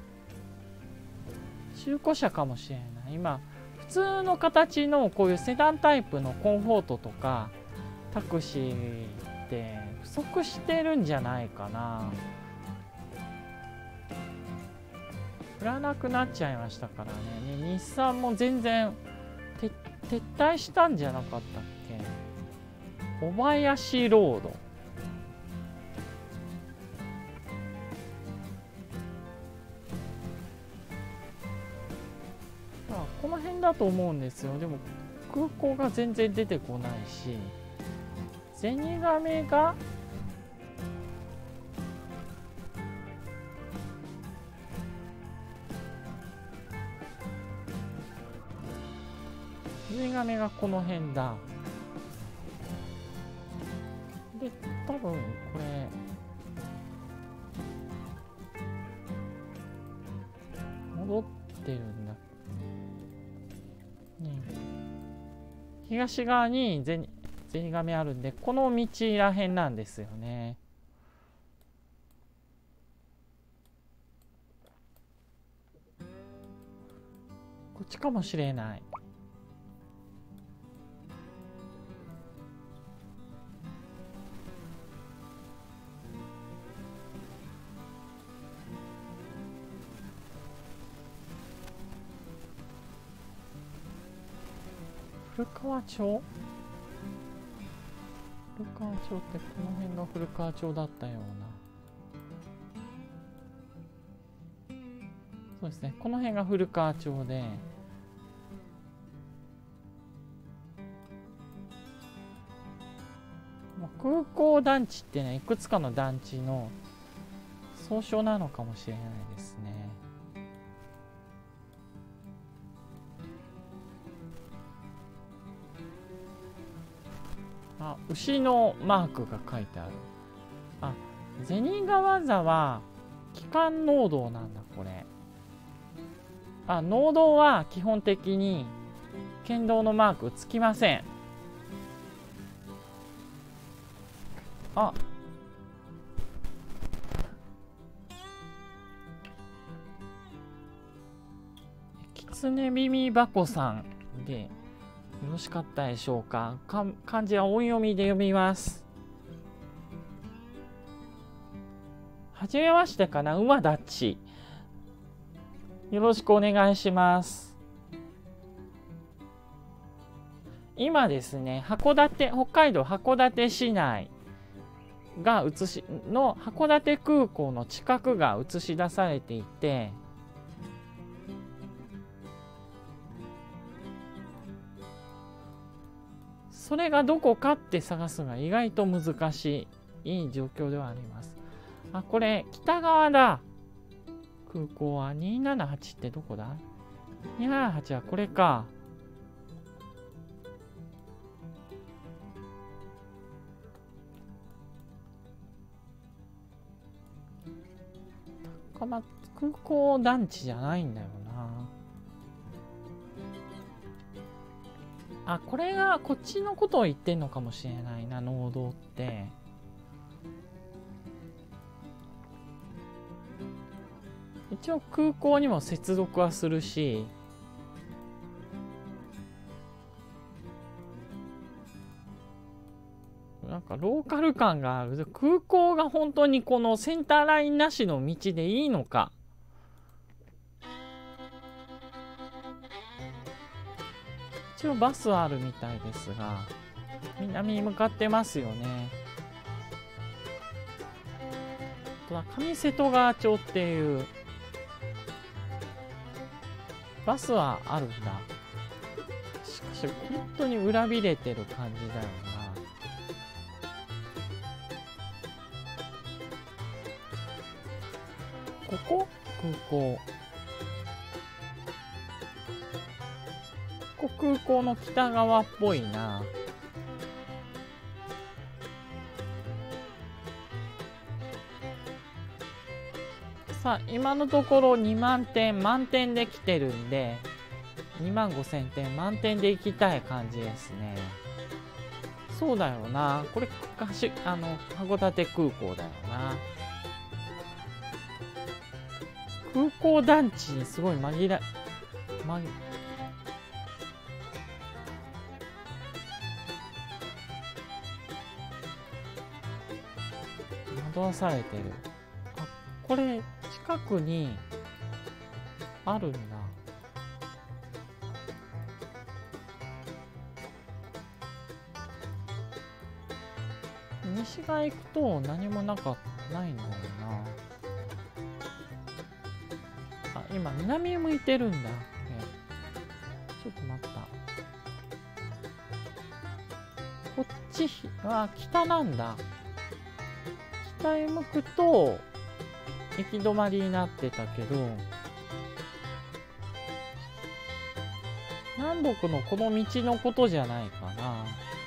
中古車かもしれない。今普通の形のこういうセダンタイプのコンフォートとかタクシーって不足してるんじゃないかな。売らなくなっちゃいましたからね。ね、日産も全然撤退したんじゃなかったっけ。小林ロード。この辺だと思うんですよ。でも空港が全然出てこないし、ゼニガメがゼニガメがこの辺だ。で多分これ戻ってるんだ。東側にゼニ、ゼニガメあるんで、この道らへんなんですよね。こっちかもしれない。古川町？古川町ってこの辺が古川町だったような。そうですね、この辺が古川町で、空港団地ってね、いくつかの団地の総称なのかもしれないですね。あ、牛のマークが書いてある。あ、銭川座は基幹農道なんだこれ。あ、農道は基本的に県道のマークつきません。あ、 狐耳箱さんでよろしかったでしょうか。か漢字は音読みで読みます。はじめましてかな、馬だっち。よろしくお願いします。今ですね、函館、北海道函館市内が映しの函館空港の近くが映し出されていて、それがどこかって探すのが意外と難しい、いい状況ではあります。あ、これ北側だ。空港はにーななはちってどこだ？ にーななはち はこれか。高松空港団地じゃないんだよな。あ、これがこっちのことを言ってんのかもしれないな、農道って。一応空港にも接続はするし、なんかローカル感がある。空港が本当にこのセンターラインなしの道でいいのか。一応バスはあるみたいですが、南に向かってますよね。あとは上瀬戸川町っていうバスはあるんだ。しかし本当に裏切れてる感じだよな。ここ空港。ここ空港の北側っぽいな。さあ今のところにまんてん満点で来てるんで、にまんごせんてん満点で行きたい感じですね。そうだよな。これあの函館空港だよな。空港団地にすごい紛ら紛惑わされてる。あ、これ近くにあるんだ。西側行くと何もなかないんだよな。あ、今南向いてるんだ、ね、ちょっと待った。こっちは北なんだ。北へ向くと行き止まりになってたけど、南北のこの道のことじゃないかな。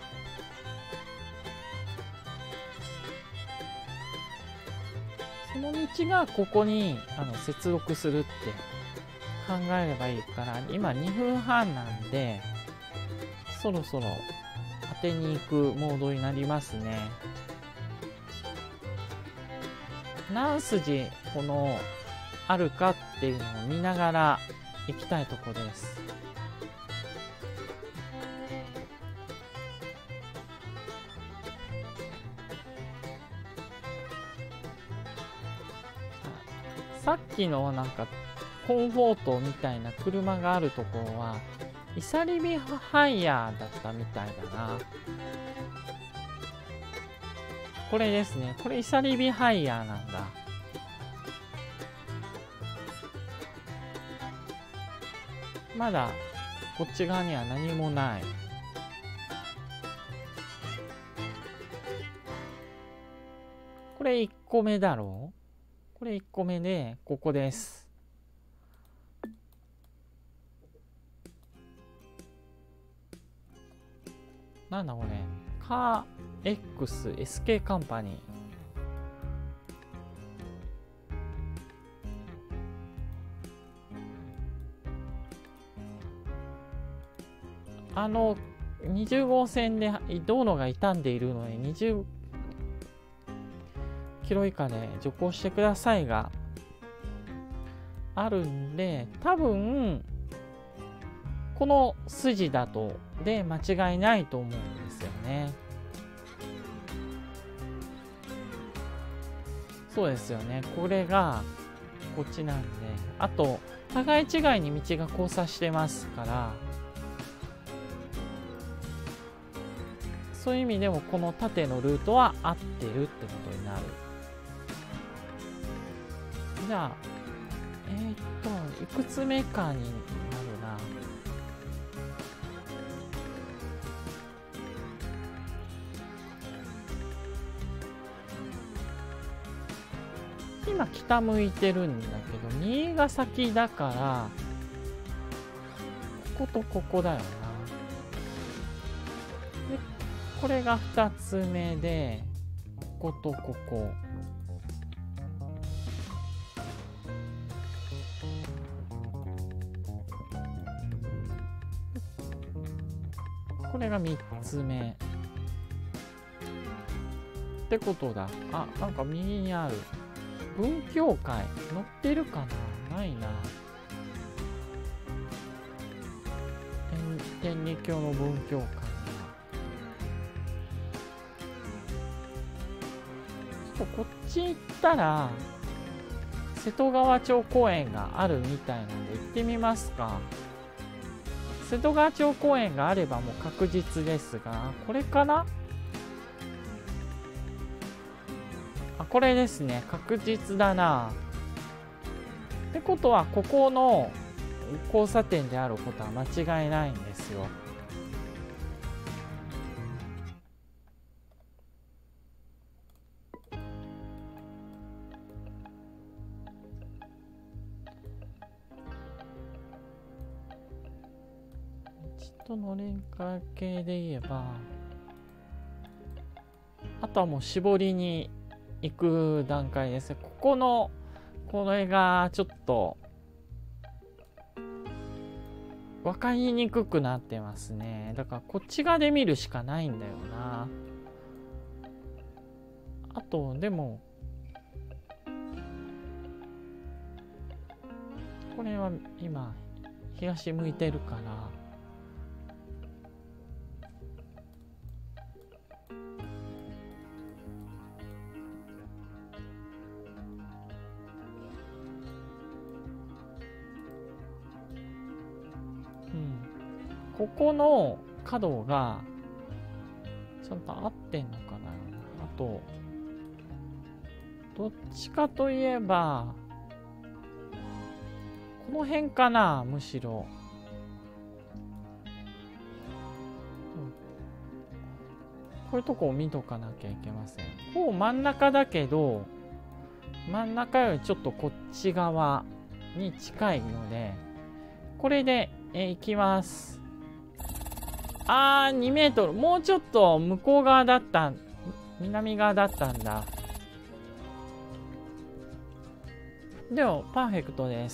その道がここにあの接続するって考えればいいから、今にふんはんなんでそろそろ当てに行くモードになりますね。何筋このあるかっていうのを見ながら行きたいとこです。さっきのなんかコンフォートみたいな車があるところはイサリビハイヤーだったみたいだな。これですね。これイサリビハイヤーなんだ。まだこっち側には何もない。これいっこめだろう。これいっこめでここです。なんだこれ。カー X エスケー カンパニー。あのにじゅうごうせんで道路が傷んでいるのでにじゅうキロ以下で徐行してくださいがあるんで、多分この筋だとで間違いないと思うんですよね。そうですよね。これがこっちなんで、あと互い違いに道が交差してますから、そういう意味でもこの縦のルートは合ってるってことになる。じゃあえー、っといくつ目かになるな。今北向いてるんだけど右が先だから、こことここだよな。でこれがふたつめで、こことここ。これがみっつめってことだ。あ、なんか右にある文教会載ってるかな。ないな。天理教の文教会な。ちょっとこっち行ったら瀬戸川町公園があるみたいなんで行ってみますか。瀬戸川町公園があればもう確実ですが、これかな。あ、これですね。確実だな。ってことはここの交差点であることは間違いないんですよ。との連関係で言えば、あとはもう絞りに行く段階ですね。ここのこれがちょっと分かりにくくなってますね。だからこっち側で見るしかないんだよな。あとでもこれは今東向いてるから、ここの角がちゃんと合ってんのかな。あとどっちかといえばこの辺かな。むしろこういうとこを見とかなきゃいけません。こう真ん中だけど真ん中よりちょっとこっち側に近いので、これでえ行きます。あー、にメートル。もうちょっと向こう側だった。南側だったんだ。でも、パーフェクトです。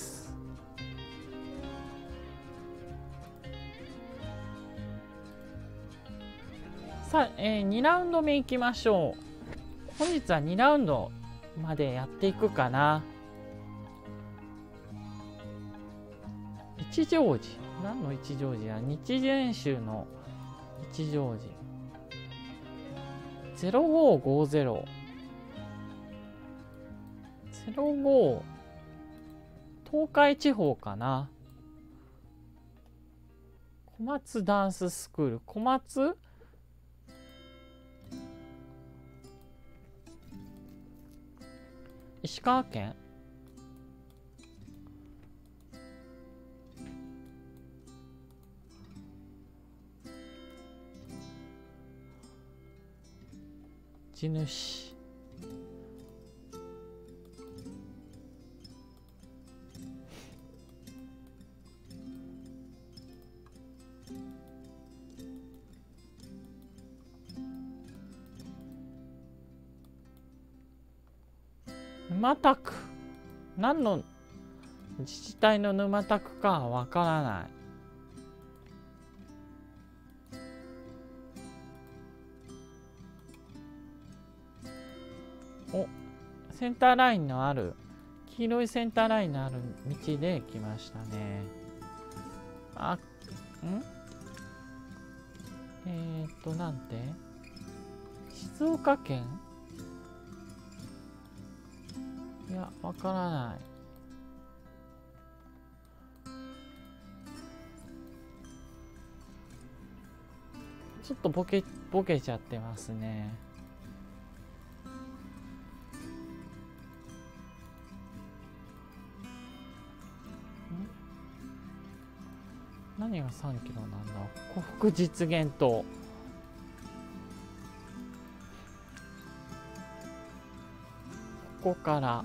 さあ、えー、にラウンド目いきましょう。本日はにラウンドまでやっていくかな。一乗寺。何の一乗寺や。日蓮宗の一乗寺。ゼロごごゼロ。ゼロご。東海地方かな。小松ダンススクール。小松石川県地主。沼田区。何の自治体の沼田区かはわからない。お、センターラインのある黄色いセンターラインのある道で来ましたね。あ、 えーっとなんて静岡県、いやわからない。ちょっとボケボケちゃってますね。何がさんキロなんだ。幸福実現とここから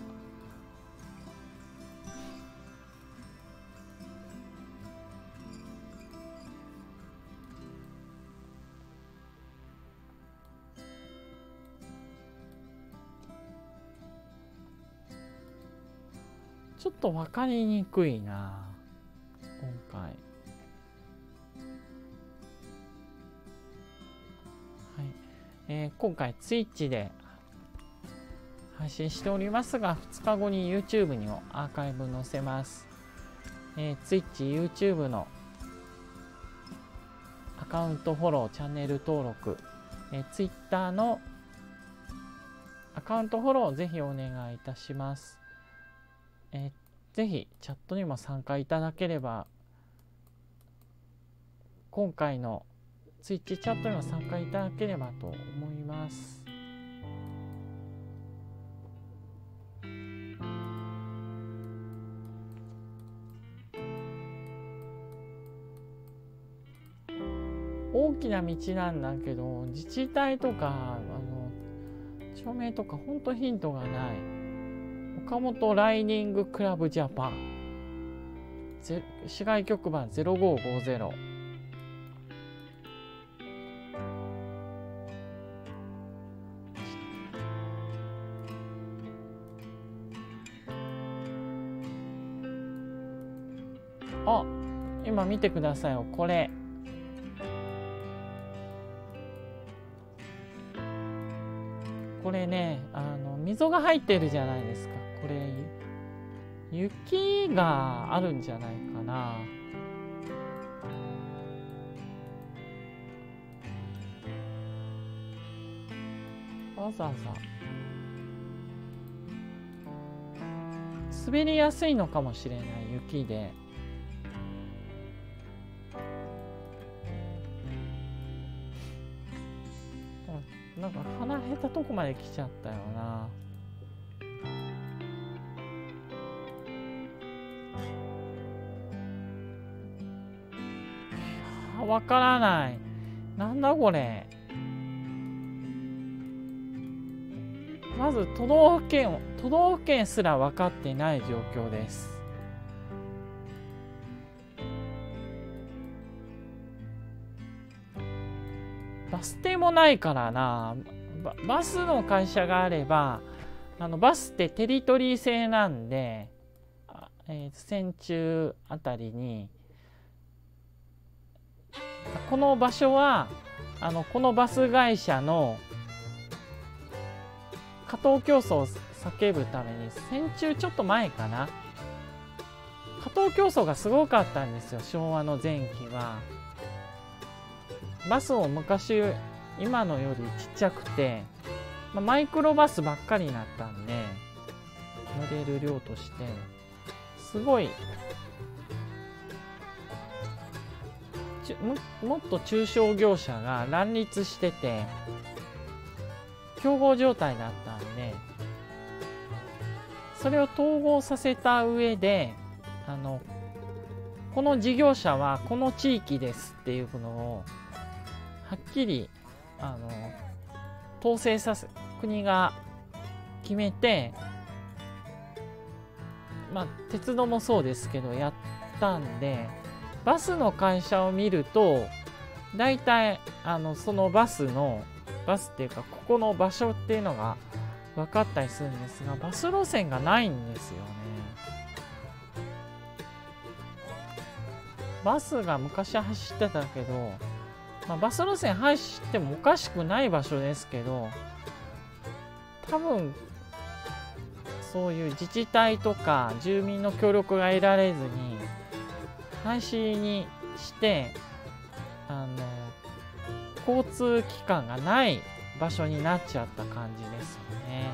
ちょっと分かりにくいな今回。はい、えー、今回ツイッチで配信しておりますが、ふつかごに YouTube にもアーカイブ載せます。えー、ツイッチ、YouTube のアカウントフォロー、チャンネル登録、えー、Twitter のアカウントフォローぜひお願いいたします。えー、ぜひチャットにも参加いただければ、今回のツイッチチャットにも参加いただければと思います。大きな道なんだけど、自治体とかあの町名とか本当ヒントがない。岡本ライニングクラブジャパン、市外局番ゼロごごゼロ。あ、今見てくださいよ、これ。これね、あの溝が入ってるじゃないですか。これ雪があるんじゃないかな。わざわざ滑りやすいのかもしれない、雪で。なんか鼻減ったとこまで来ちゃったよな。わからない。なんだこれ。まず都道府県を都道府県すら分かってない状況です。バス停もないからな。バ、バスの会社があれば、あのバスってテリトリー制なんで、えー、線中あたりにこの場所はあのこのバス会社の加藤競争を叫ぶために、戦中ちょっと前かな、加藤競争がすごかったんですよ、昭和の前期は。バスも昔今のよりちっちゃくて、まあ、マイクロバスばっかりになったんで、乗れる量としてすごいも, もっと中小業者が乱立してて競合状態だったんで、それを統合させた上で、あのこの事業者はこの地域ですっていうのをはっきりあの統制させ国が決めて、まあ鉄道もそうですけどやったんで、バスの会社を見ると大体あのそのバスのバスっていうかここの場所っていうのが分かったりするんですが、バス路線がないんですよね。バスが昔走ってたけど、まあ、バス路線走ってもおかしくない場所ですけど、多分そういう自治体とか住民の協力が得られずに廃止にして、 あの交通機関がない場所になっちゃった感じですよね。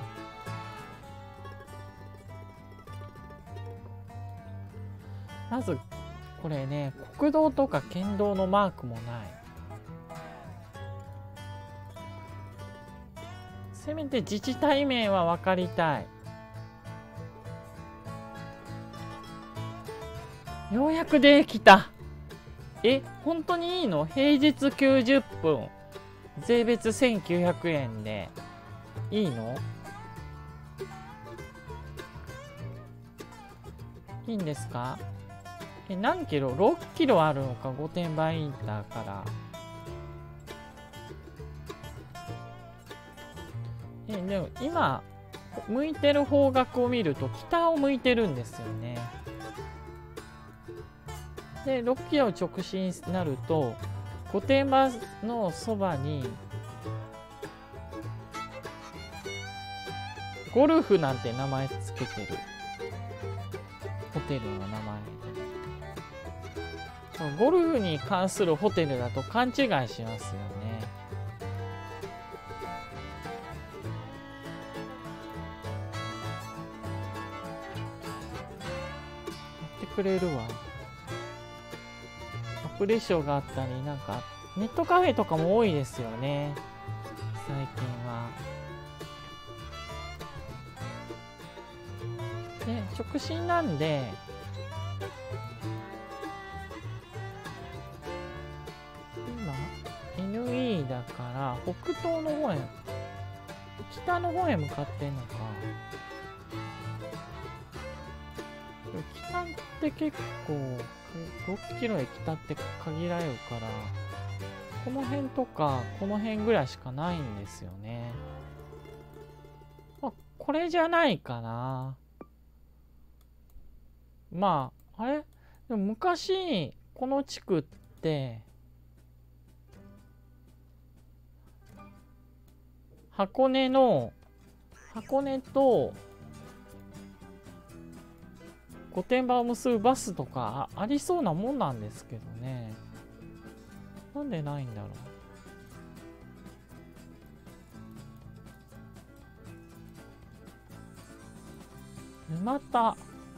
まずこれね、国道とか県道のマークもない。せめて自治体名は分かりたい。ようやくできた。え、本当にいいの？平日きゅうじゅっぷん、税別せんきゅうひゃくえんでいいの？いいんですか？え、何キロ？ ろっ キロあるのか、御殿場インターから。え、でも今向いてる方角を見ると北を向いてるんですよね。でろっキロ直進になると御殿場のそばにゴルフなんて名前つけてるホテルの名前で、ゴルフに関するホテルだと勘違いしますよね。やってくれるわ。アプリショーがあったり、なんかネットカフェとかも多いですよね、最近は。で直進なんで今 エヌイー だから北東の方へ、北の方へ向かってんのか。北って結構ろっキロへ北って限られるから、この辺とかこの辺ぐらいしかないんですよね。あ、これじゃないかな。まああれでも昔この地区って箱根の箱根と御殿場を結ぶバスとか あ, ありそうなもんなんですけどね。なんでないんだろう。沼田、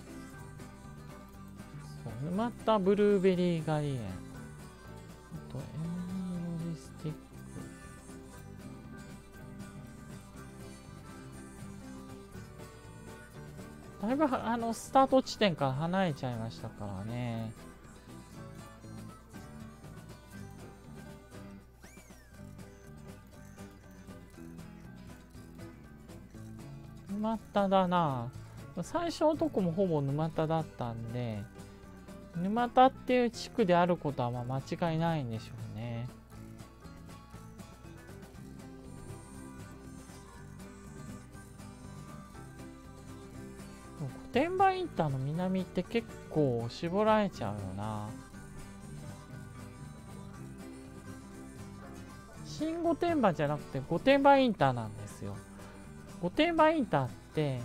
そう沼田ブルーベリーガリ園、あとエンロジスティック、だいぶあのスタート地点から離れちゃいましたからね。沼田だな。最初のとこもほぼ沼田だったんで、沼田っていう地区であることはまあ間違いないんでしょうね。御殿場インターの南って結構絞られちゃうよな。新御殿場じゃなくて御殿場インターなんですよ。御殿場インターって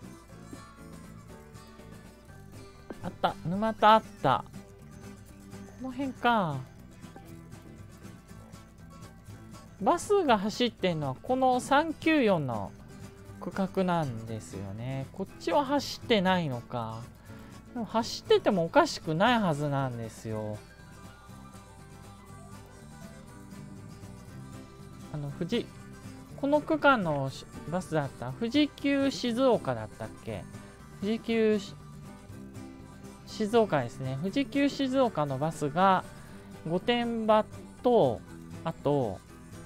あった、沼田あった、この辺か。バスが走ってんのはこのさんきゅうよんの区画なんですよね。こっちは走ってないのか。でも走っててもおかしくないはずなんですよ。あの富士この区間のバスだった富士急静岡だったっけ。富士急静岡ですね。富士急静岡のバスが御殿場と、あと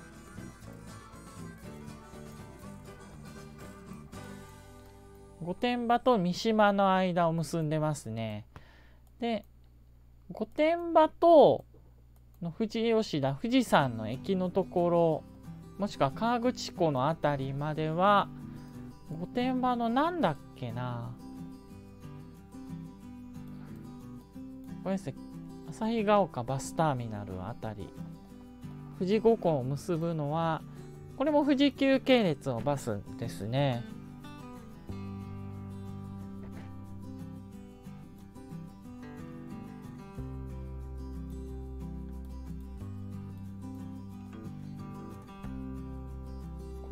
御殿場と三島の間を結んでますね。で御殿場との富士吉田、富士山の駅のところ、もしくは河口湖のあたりまでは御殿場のなんだっけな、これですね、旭ヶ丘バスターミナルあたり、富士五湖を結ぶのはこれも富士急系列のバスですね。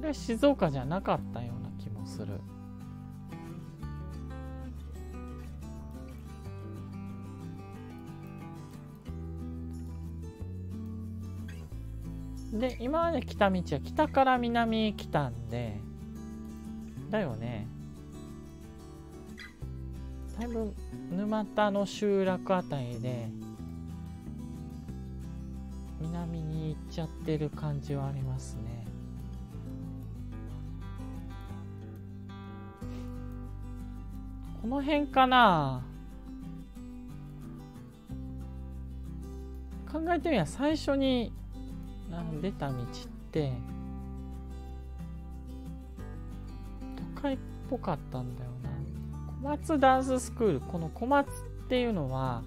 これ静岡じゃなかったような気もする。で今まで来た道は北から南へ来たんでだよね。だいぶ沼田の集落あたりで南に行っちゃってる感じはありますね。この辺かな。考えてみれば最初に出た道って都会っぽかったんだよな。小松ダンススクール、この小松っていうのは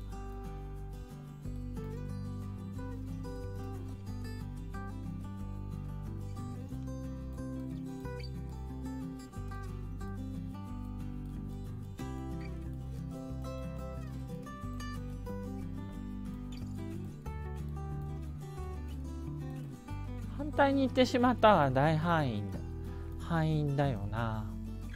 反対に行ってしまったら大範囲だ範囲だよな。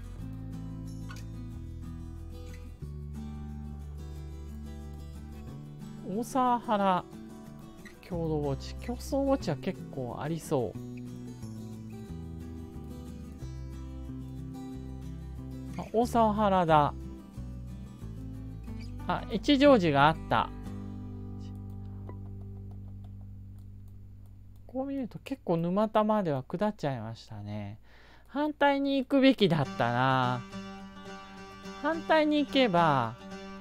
大沢原郷土墓地、競争墓地は結構ありそう。あ、大沢原だ。あ、一乗寺があった。こう見ると結構沼田までは下っちゃいましたね。反対に行くべきだったな。反対に行けば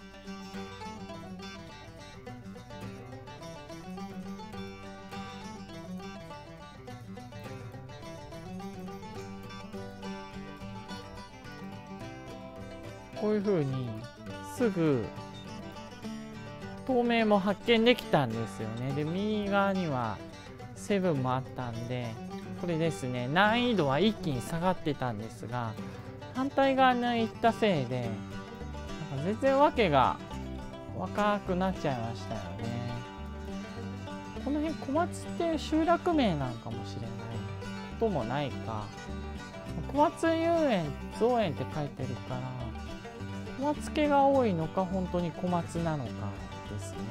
こういう風にすぐ透明も発見できたんですよね。で右側にはセブンもあったんで、これですね、難易度は一気に下がってたんですが、反対側に行ったせいでなんか全然わけがわからなくなっちゃいましたよね。この辺小松っていう集落名なんかもしれないこともないか。小松遊園造園って書いてるから小松家が多いのか本当に小松なのかですね。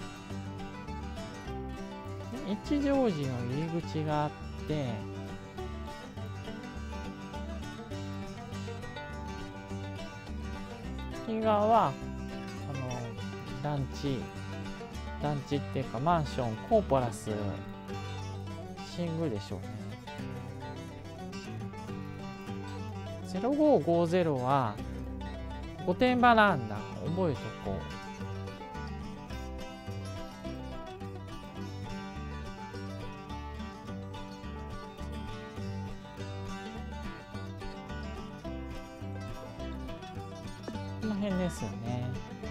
一乗寺の入り口があって右側はあの団地団地っていうかマンションコーポラス新宮でしょうね。ゼロごごゼロは御殿場なんだ。覚えとこう。この辺ですよね。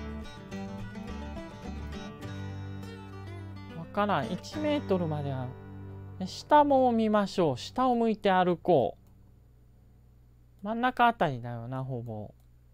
わからん。いちメートルまでは下も見ましょう。下を向いて歩こう。真ん中あたりだよな、ほぼ。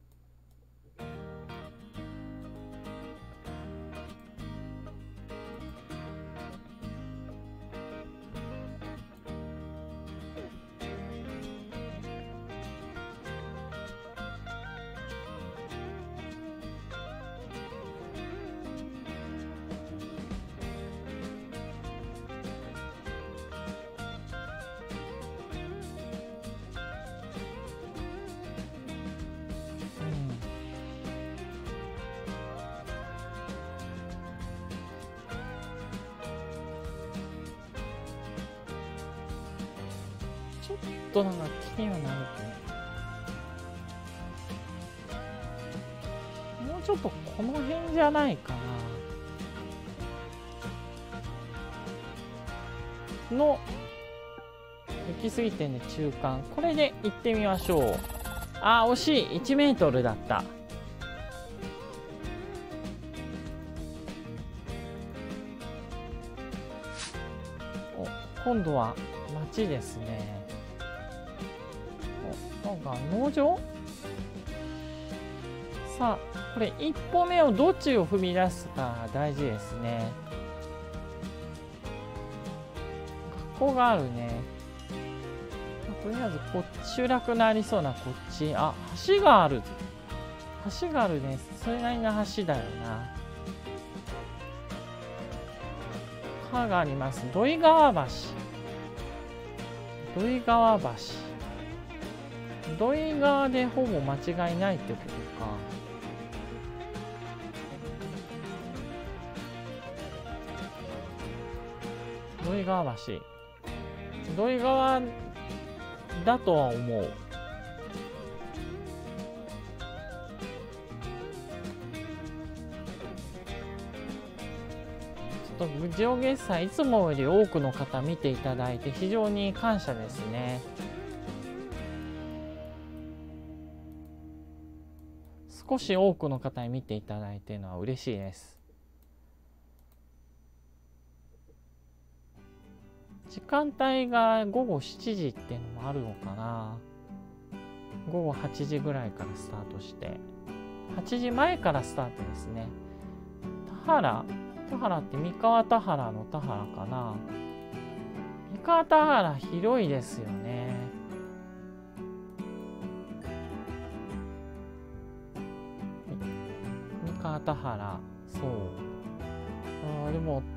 ちょっとなんか気にはなるけど、もうちょっとこの辺じゃないかなの行き過ぎてんで中間、これで行ってみましょう。あー惜しい、いちメートルだった。お、今度は町ですね。なんか農場？さあこれ一歩目をどっちを踏み出すか大事ですね。学校があるね。 とりあえずこっち集落のありそうなこっち、あ、橋がある。橋があるね。それなりの橋だよな。川があります。土井川橋。土井川橋。土井川でほぼ間違いないってことか。土井川橋。土井川だとは思う。ちょっとジオゲースさん、いつもより多くの方見ていただいて非常に感謝ですね。少し多くの方に見ていただいているのは嬉しいです。時間帯がごごしちじっていうのもあるのかな。ごごはちじぐらいからスタートして、はちじまえからスタートですね。田原田原って三河田原の田原かな。三河田原広いですよね。三河田原、そう。あ、でも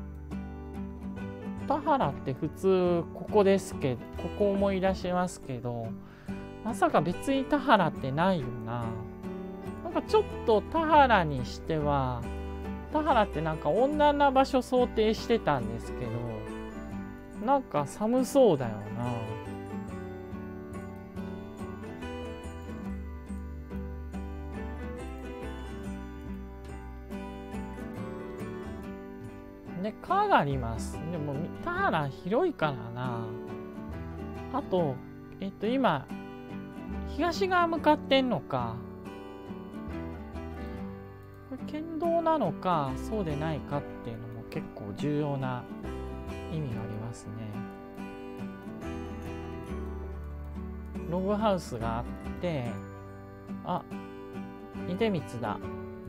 田原って普通ここですけど、ここ思い出しますけど、まさか別に田原ってないよな。なんかちょっと田原にしては、田原ってなんか温暖な場所想定してたんですけど、なんか寒そうだよな。で、川があります。でも田原広いからな。あと、えっと今東側向かってんのか。これ県道なのかそうでないかっていうのも結構重要な意味がありますね。ログハウスがあって、あ、出光だ。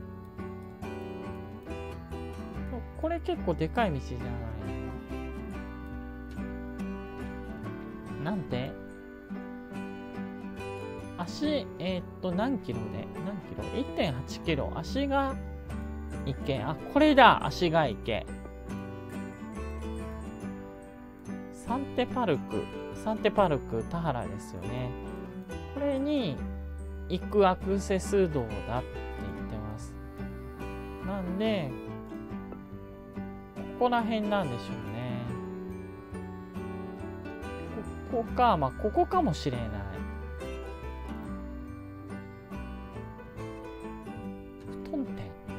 これ結構でかい道じゃないの。なんて足、えー、っと、何キロで何キロ ?いってんはち キロ。足が池。あ、これだ。足が池。サンテパルク。サンテパルク、田原ですよね。これに行くアクセス道だって言ってます。なんで、ここら辺なんでしょうね。ここか、まあ、ここかもしれない。布団店。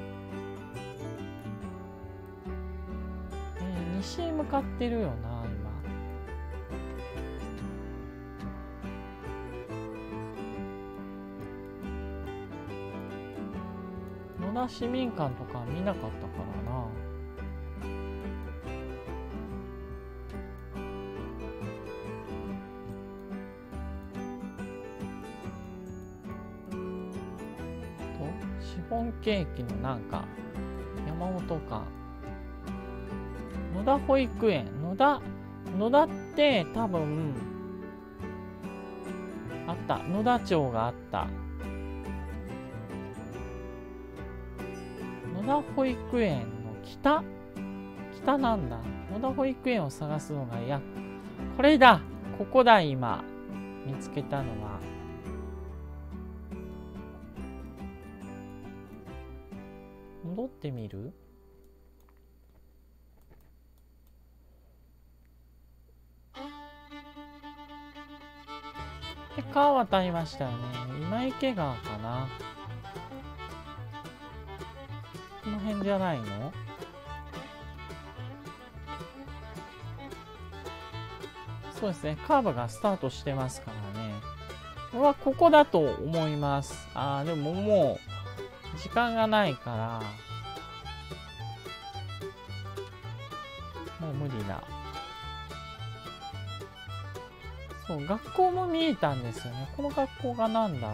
えー、西へ向かってるよな、今。野田市民館とか見なかったからな。シフォンケーキのなんか山本か。野田保育園、野田野田って多分あった。野田町があった。野田保育園の北北なんだ。野田保育園を探すのが、いや、これだ。ここだ。今見つけたのは。戻ってみる？で、川渡りましたよね。今池川かな。この辺じゃないの？そうですね。カーブがスタートしてますからね。これはここだと思います。ああ、でももう時間がないから、もう無理だ。そう、学校も見えたんですよね。この学校が何だろう。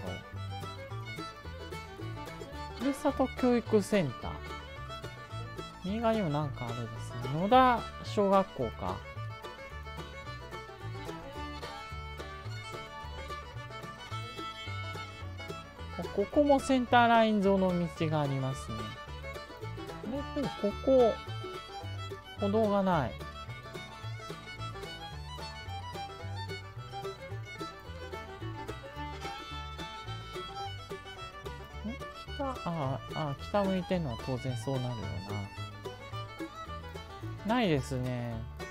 ふるさと教育センター。右側にもなんかあるですね。野田小学校か。 ここもセンターライン上の道がありますね。でもここ歩道がない。北、ああ、ああ、北向いてんのは当然そうなるよな。ないですね。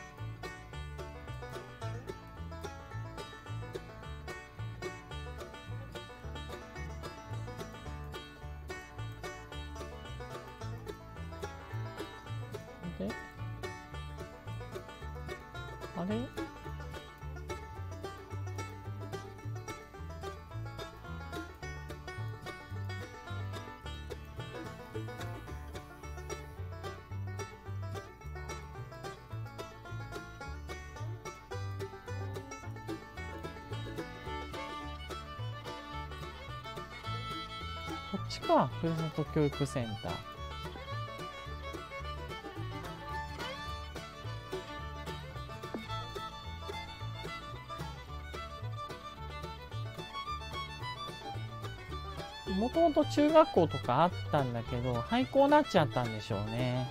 で、あれ？こっちか、ふるさと教育センター。もともと中学校とかあったんだけど、廃校になっちゃったんでしょうね。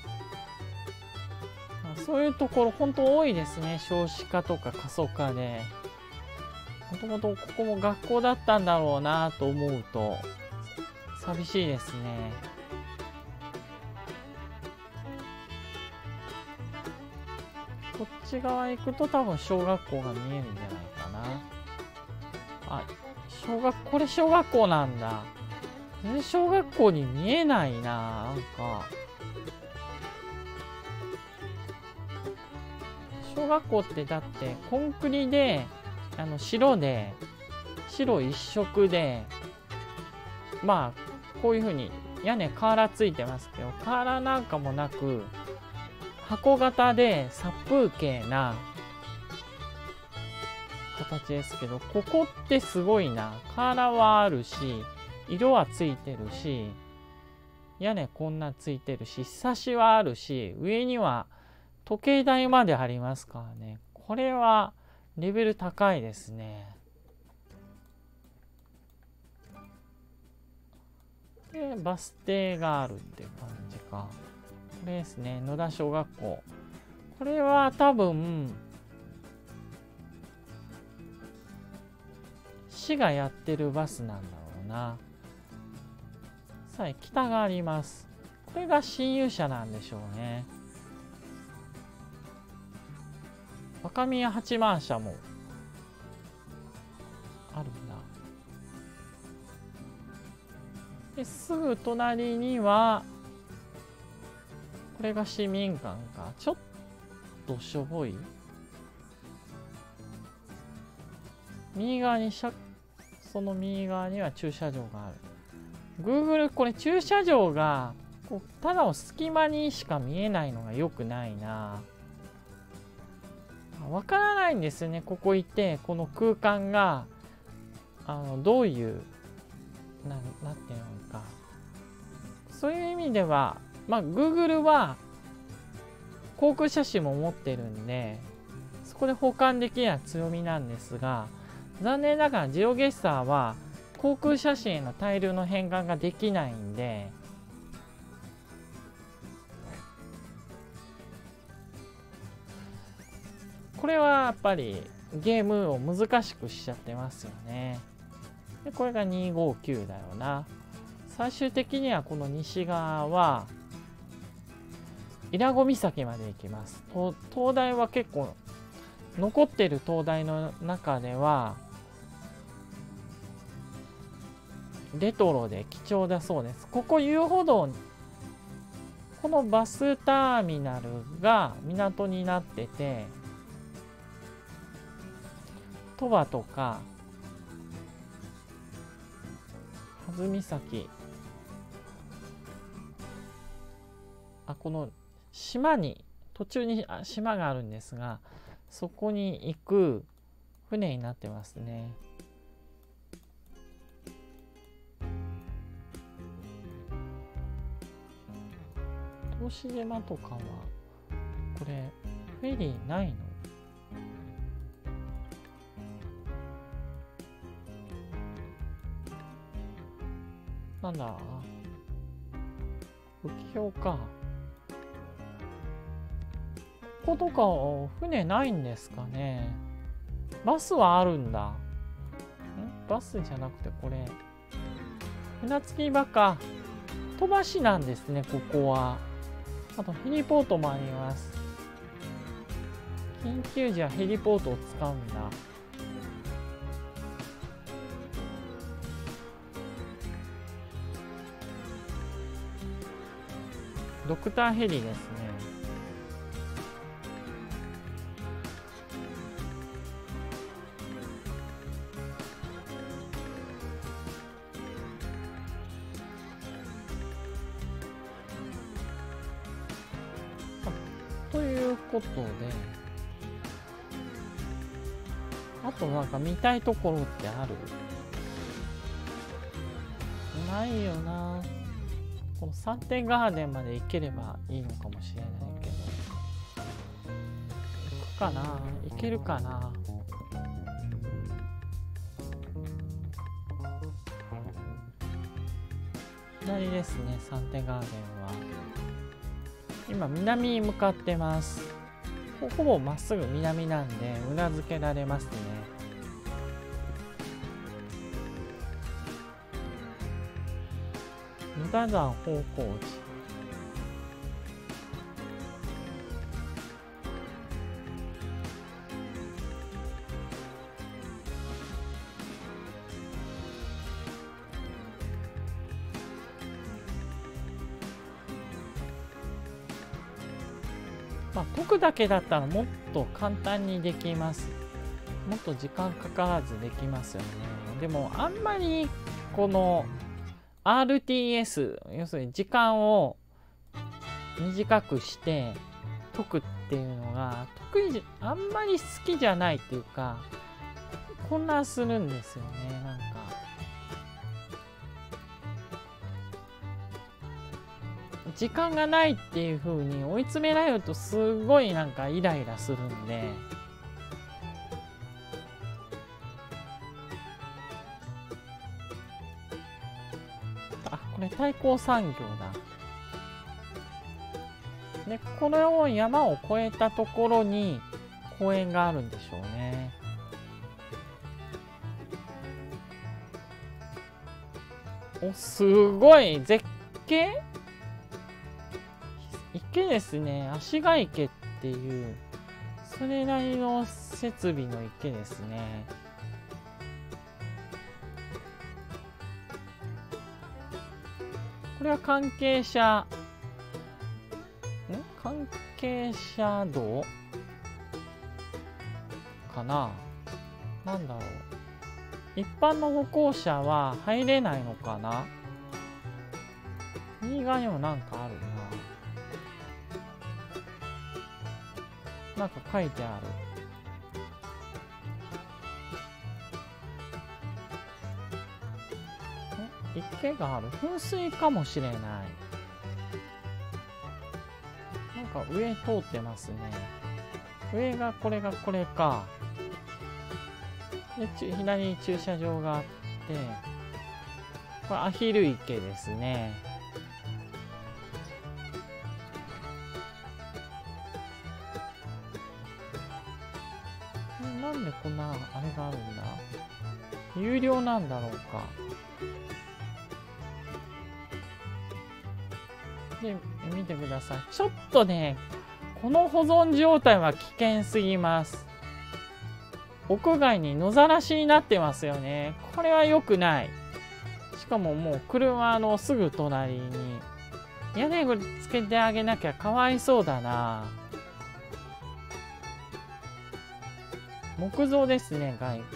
そういうところ本当多いですね。少子化とか過疎化で。もともとここも学校だったんだろうなと思うと寂しいですね。こっち側行くと多分小学校が見えるんじゃないかな。あ、小学これ小学校なんだ。全然小学校に見えないな。なんか小学校ってだってコンクリであの白で白一色で、まあこういう風に屋根瓦ついてますけど、瓦なんかもなく箱型で殺風景な形ですけど、ここってすごいな。瓦はあるし色はついてるし、屋根こんなついてるし、ひさしはあるし、上には時計台までありますからね。これはレベル高いですね。でバス停があるっていう感じか。これですね、野田小学校。これは多分市がやってるバスなんだろうな。さあ北があります。これが新有車なんでしょうね。若宮八幡社もあるんだ。ですぐ隣にはこれが市民館か。ちょっとしょぼい。右側に車その右側には駐車場がある。 Google これ駐車場がこうただの隙間にしか見えないのが良くないな。わからないんですよね。ここ行ってこの空間があのどういうななんていうのか、そういう意味ではまあ Google は航空写真も持ってるんでそこで保管できるのは強みなんですが、残念ながらジオゲッサーは航空写真への大量の変換ができないんで、これはやっぱりゲームを難しくしちゃってますよね。でこれがにひゃくごじゅうきゅうだよな。最終的にはこの西側は伊良湖岬まで行きます。灯台は結構残ってる灯台の中ではレトロで貴重だそうです。ここ遊歩道、このバスターミナルが港になってて、鳥羽とか弾岬、あこの島に途中にあ島があるんですが、そこに行く船になってますね。答志島とかはこれフェリーないの？ なんだ浮橋か。こことか船ないんですかね。バスはあるんだ。んバスじゃなくてこれ船着き場か。飛ばしなんですね、ここは。あとヘリポートもあります。緊急時はヘリポートを使うんだ。ドクターヘリですね。ということで、あとなんか見たいところってある？ないよな。このサンテガーデンまで行ければいいのかもしれないけど、行くかな？行けるかな？左ですね、サンテガーデンは。今南に向かってます。ほぼまっすぐ南なんでうなずけられますね。無駄山方向地。まあ、解くだけだったらもっと簡単にできます。もっと時間かからずできますよね。でもあんまりこの アールティーエス、要するに時間を短くして解くっていうのが得意じゃあんまり好きじゃないっていうか、混乱するんですよね。なんか時間がないっていう風に追い詰められるとすごいなんかイライラするんで、あ、これ太閤産業だ。でこの山を越えたところに公園があるんでしょうね。お、すごい絶景池ですね。足ヶ池っていうそれなりの設備の池ですね。これは関係者ん関係者道かな。なんだろう、一般の歩行者は入れないのかな。右側にもなんかあるな。なんか書いてある。え、池がある。噴水かもしれない。なんか上通ってますね。上がこれがこれか。で左に駐車場があって、これアヒル池ですね。なんでこんなあれがあるんだ。有料なんだろうか。で見てください。ちょっとねこの保存状態は危険すぎます。屋外に野ざらしになってますよね。これは良くない。しかももう車のすぐ隣に屋根をつけてあげなきゃかわいそうだな。木造ですね、外見は。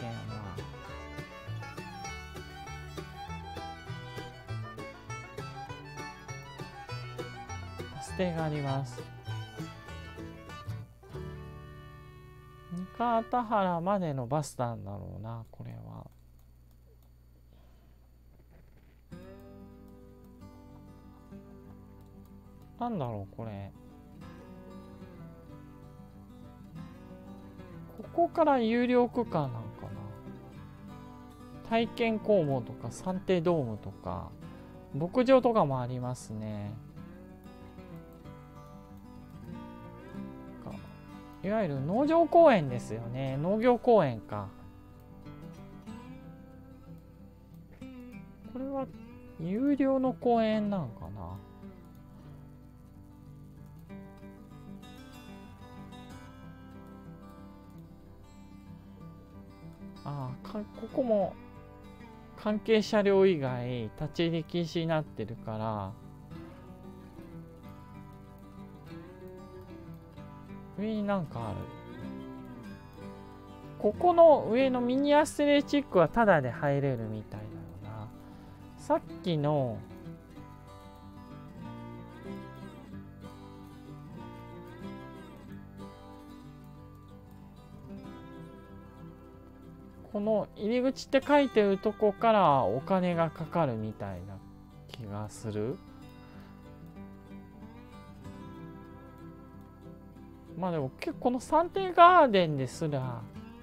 バス停があります。三河田原までのバスなんだろうな、これは。なんだろう、これ。ここから有料区間なんかな。体験工房とかサンテドームとか牧場とかもありますね。いわゆる農場公園ですよね。農業公園か。これは有料の公園なんかな。ああ、かここも関係車両以外立ち入り禁止になってるから、上になんかある。ここの上のミニアスレチックはタダで入れるみたいだよな。さっきのこの入り口って書いてるとこからお金がかかるみたいな気がする。まあでも結構このサンテガーデンですら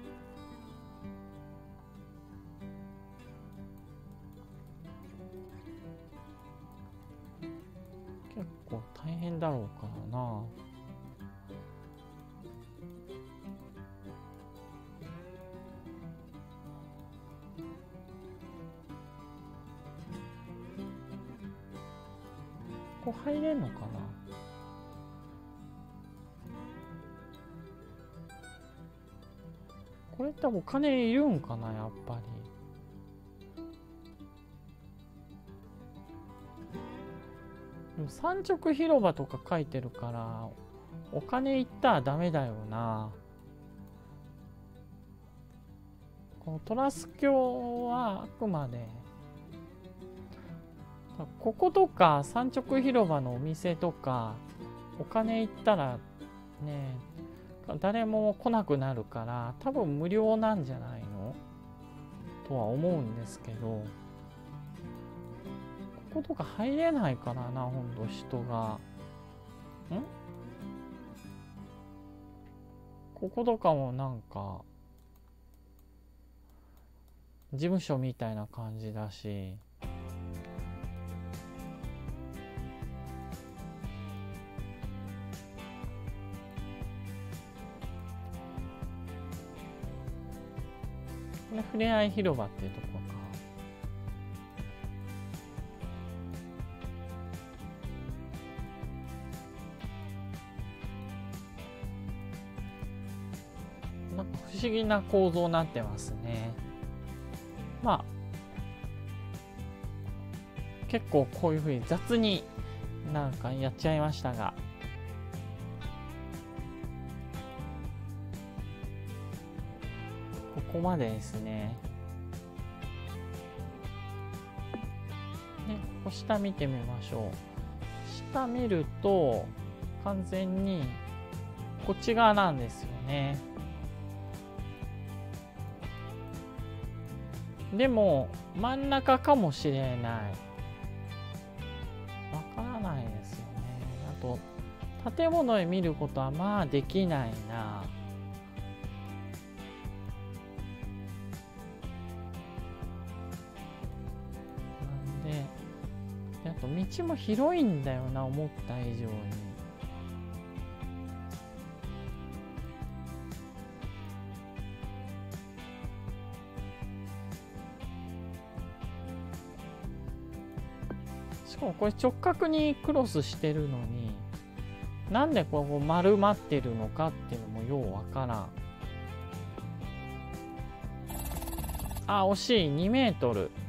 結構大変だろうからな。ここ入れんのかな。これってお金いるんかな、やっぱり。でも産直広場とか書いてるからお金いったらダメだよな。このトラス橋はあくまでこことか産直広場のお店とかお金いったらね誰も来なくなるから多分無料なんじゃないのとは思うんですけど、こことか入れないからな、ほんと人が。んこことかもなんか事務所みたいな感じだし、これふれあい広場っていうところか。なんか不思議な構造になってますね。まあ結構こういうふうに雑になんかやっちゃいましたが、ここまでですね。で、ここ下見てみましょう。下見ると完全にこっち側なんですよね。でも真ん中かもしれない。わからないですよね。あと建物へ見ることはまあできないな。あと道も広いんだよな、思った以上に。しかもこれ直角にクロスしてるのになんでここ丸まってるのかっていうのもようわからん。あ、惜しい。にメートル。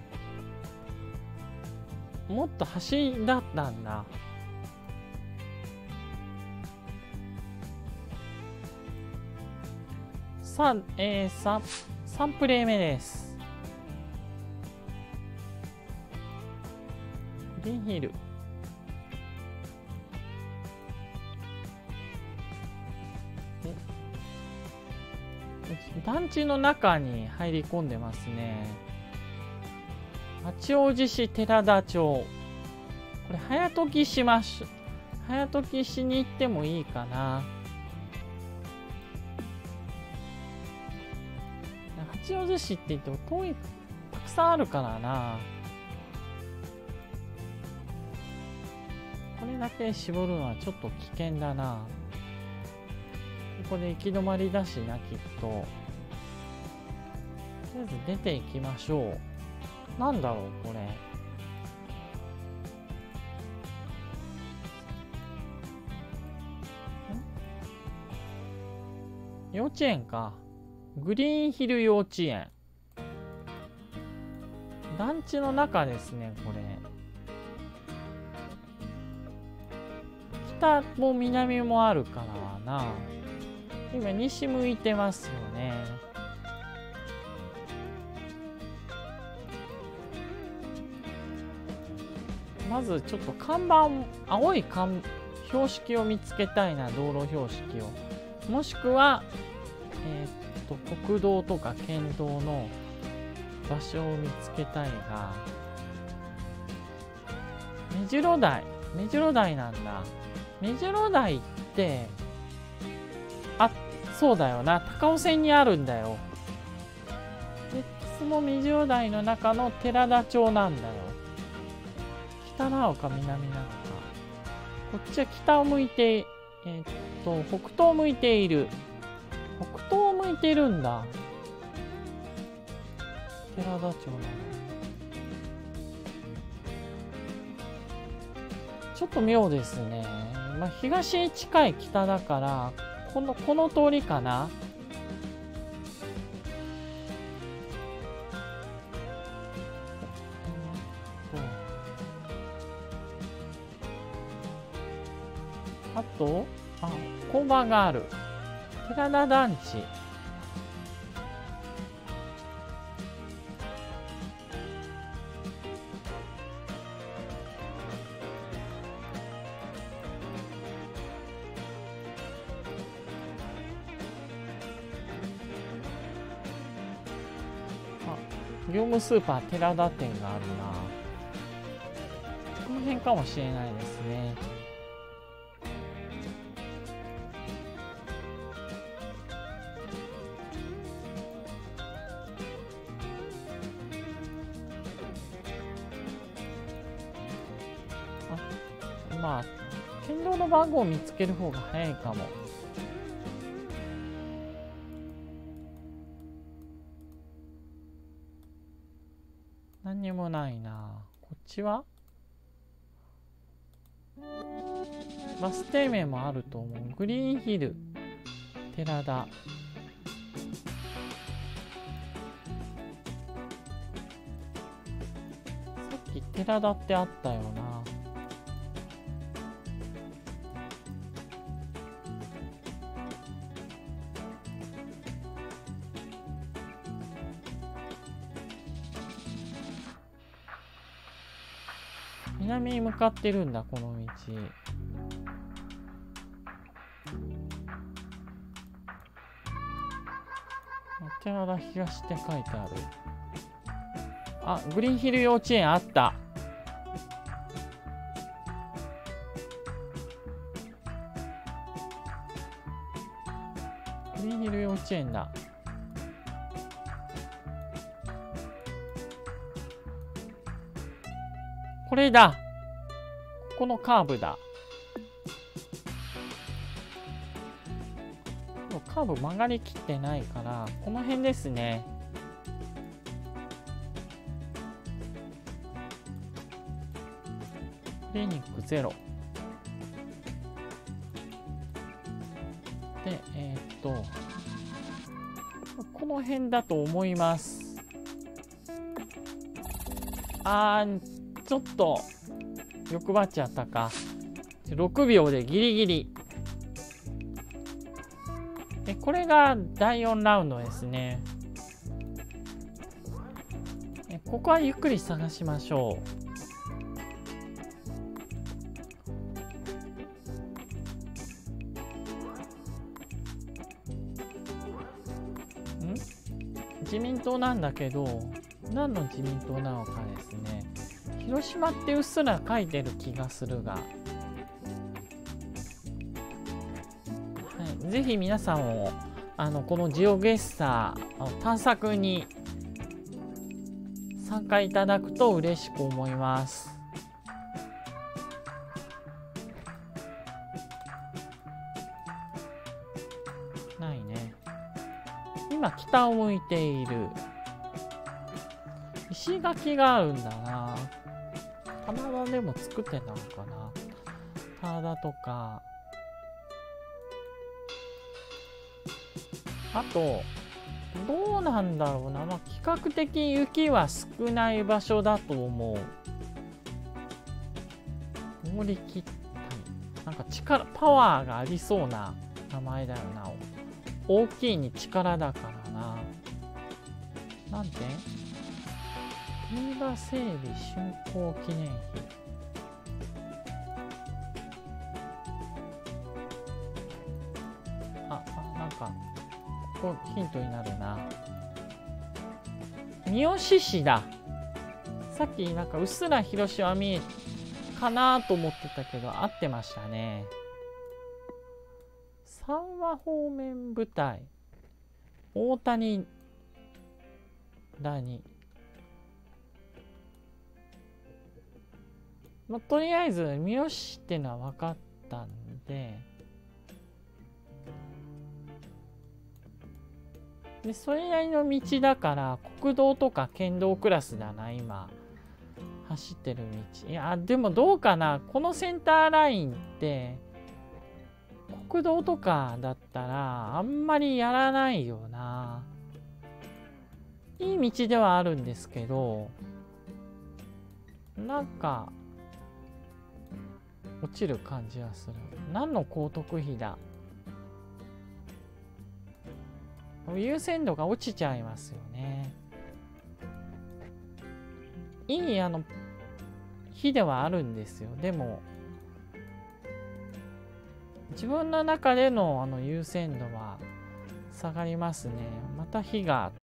もっと端だったんだ。さあ、えー、さん、さんプレイ目です。グリーンヒル。団地の中に入り込んでますね。八王子市寺田町。これ早解きしましょう。早解きしに行ってもいいかな。八王子市って言っても遠い、たくさんあるからな。 れだけ絞るのはちょっと危険だな。ここで行き止まりだしな、きっと。とりあえず出ていきましょう。なんだろうこれ。幼稚園か。グリーンヒル幼稚園。団地の中ですね、これ。北も南もあるからな。今、西向いてますよね。まず、ちょっと看板、青い看標識を見つけたいな、道路標識を。もしくは、えー、っと、国道とか県道の場所を見つけたいが、目白台、目白台なんだ。目白台って、あ、そうだよな、高尾線にあるんだよ。で、その目白台の中の寺田町なんだよ。北なのか南なのか。こっちは北を向いて、えー、っと、北東を向いている。北東を向いているんだ。寺田町なの。ちょっと妙ですね。まあ、東に近い北だから、この、この通りかな。あと、あ、交番がある。寺田団地。あ、業務スーパー寺田店があるな。この辺かもしれないですね。まあ、県道の番号を見つける方が早いかも。何にもないな。こっちはバス停名もあると思う。グリーンヒル、寺田。さっき寺田ってあったよな。南に向かってるんだ、この道。寺田東って書いてある。あ、グリーンヒル幼稚園あった。グリーンヒル幼稚園だ。これだ。ここのカーブだ。カーブ曲がりきってないから、この辺ですね。クリニックゼロ。で、えー、っと、この辺だと思います。あー、ちょっと欲張っちゃったか。ろくびょうでギリギリ。え、これがだいよんラウンドですね。え、ここはゆっくり探しましょう。ん？自民党なんだけど、何の自民党なのかですね。広島ってうっすら書いてる気がするが、はい、ぜひ皆さんもあのこのジオゲッサー探索に参加いただくと嬉しく思います。 今北を向いている。石垣があるんだな。棚田でも作ってたのかな。棚田とか。あと、どうなんだろうな。まあ、比較的雪は少ない場所だと思う。森切ったり。なんか力、パワーがありそうな名前だよな。大きいに力だからな。なんて競馬整備竣工記念碑。あ、あ、なんか、ここヒントになるな。三好市だ。さっきなんかうっすら広島見えかなと思ってたけど、合ってましたね。三和方面部隊。大谷だに。まあ、とりあえず三好市っていうのは分かったんで、でそれなりの道だから国道とか県道クラスだな今走ってる道。いやでもどうかな、このセンターラインって国道とかだったらあんまりやらないよな。いい道ではあるんですけど、なんか落ちる感じはする。何の高得費だ。優先度が落ちちゃいますよね。いいあの日ではあるんですよ。でも自分の中でのあの優先度は下がりますね。また日が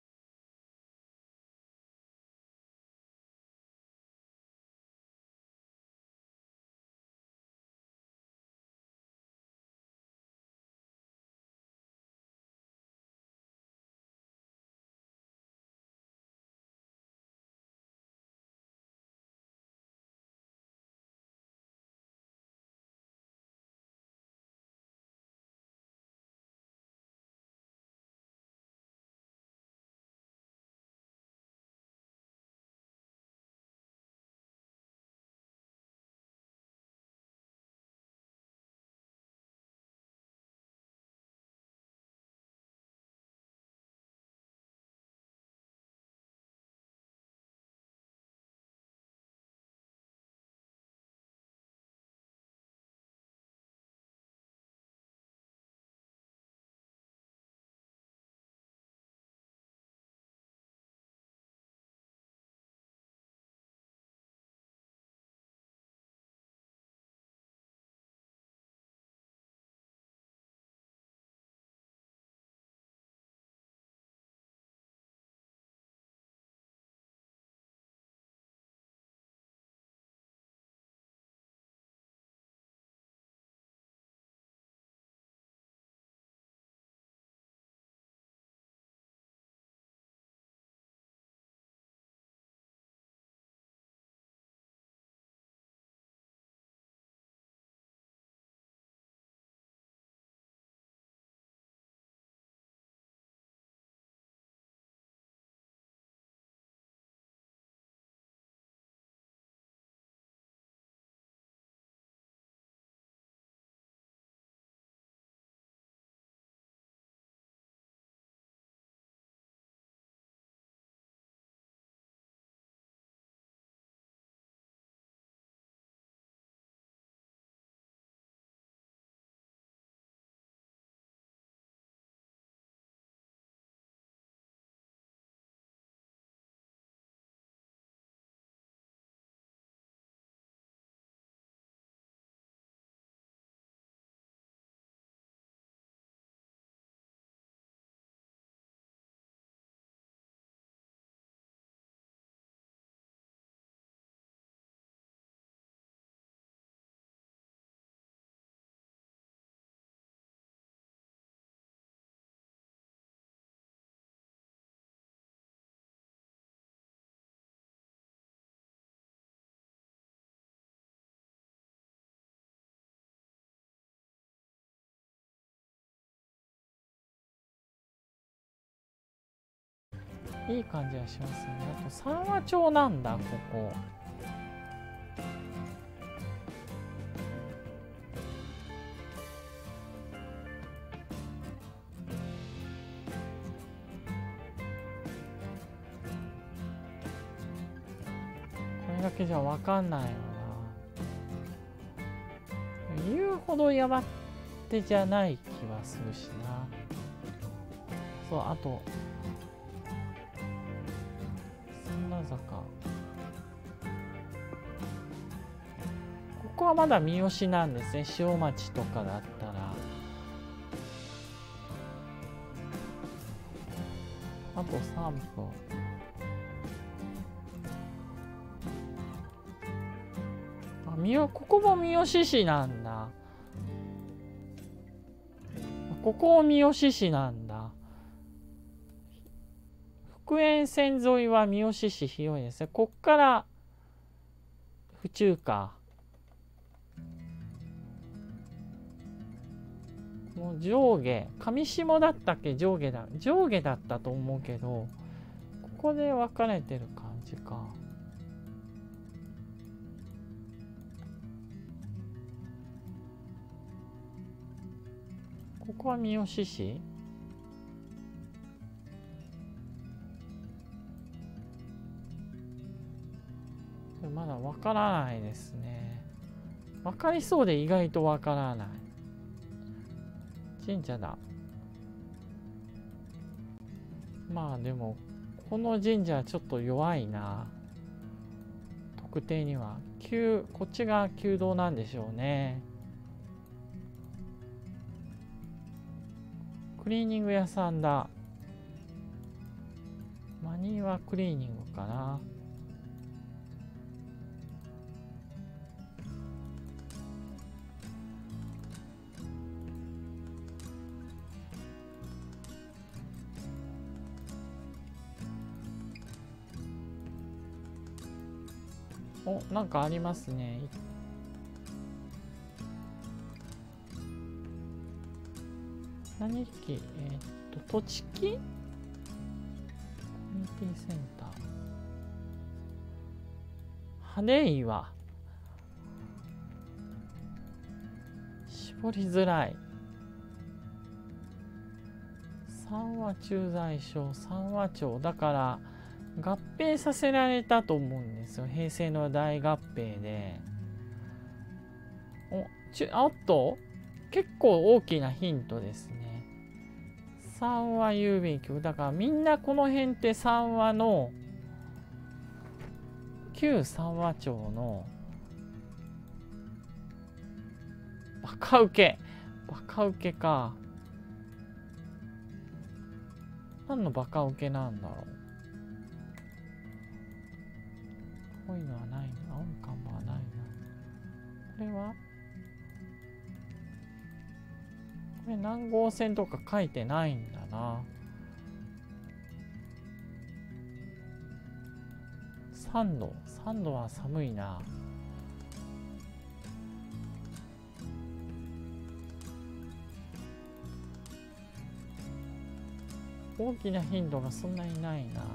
いい感じはしますよね。あと三和町なんだここ。これだけじゃ分かんないよな。言うほど山手じゃない気はするしな。そう、あと三名坂、ここはまだ三好なんですね。塩町とかだったら。あとさんぷん。あ、みよ、ここも三好市なんだ。ここも三好市なんだ。福塩線沿いは三好市広いですね。こっから府中か。もう上下、上下だったっけ？上下だ。上下だったと思うけど、ここで分かれてる感じか。ここは三好市？まだ分からないですね。分かりそうで意外と分からない。神社だ。まあでもこの神社はちょっと弱いな、特定には。旧こっちが旧道なんでしょうね。クリーニング屋さんだ。マニーワクリーニングかな。お、なんかありますね。何駅？えー、っと、栃木？コミュニティセンター。羽根岩。絞りづらい。三和駐在所、三和町。だから、合併させられたと思うんですよ。平成の大合併で。お、ちあっと結構大きなヒントですね。三和郵便局。だからみんなこの辺って三和の、旧三和町のバカウケ。バカウケか。何のバカウケなんだろう。こういうのはないな。青い看板はないな。これはこれ何号線とか書いてないんだな。さんど。さんどは寒いな。大きな頻度がそんなにないな。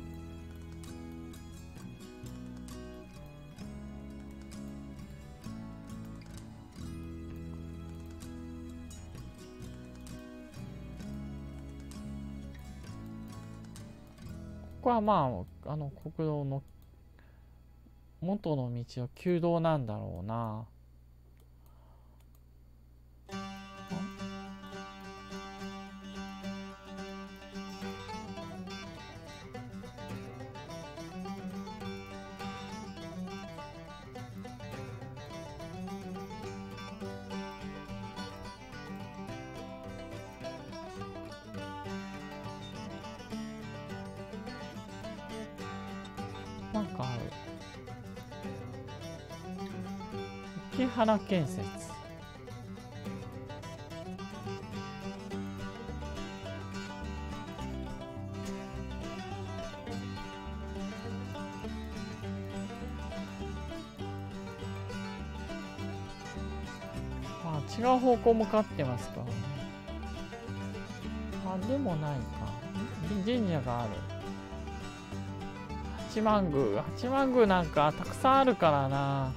ここはまあ、あの国道の元の道の旧道なんだろうな。なんかある。池原建設。あ、違う方向向かってますからね。あ、でもないか。神社がある。 八幡宮八幡宮なんかたくさんあるからな。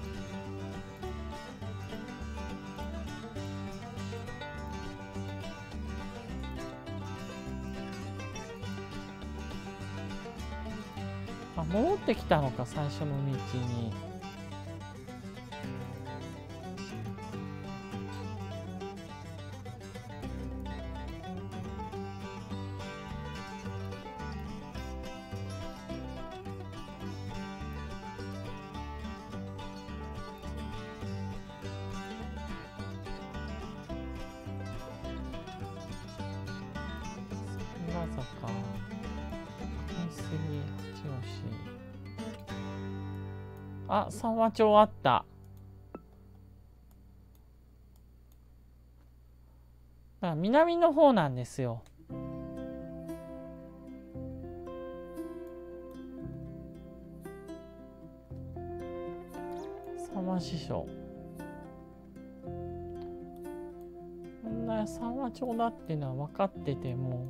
あ、戻ってきたのか、最初の道に。まさか海水八押し。あ、三和町あった。だから南の方なんですよ。三和支所。こんな三和町だっていうのは分かってても。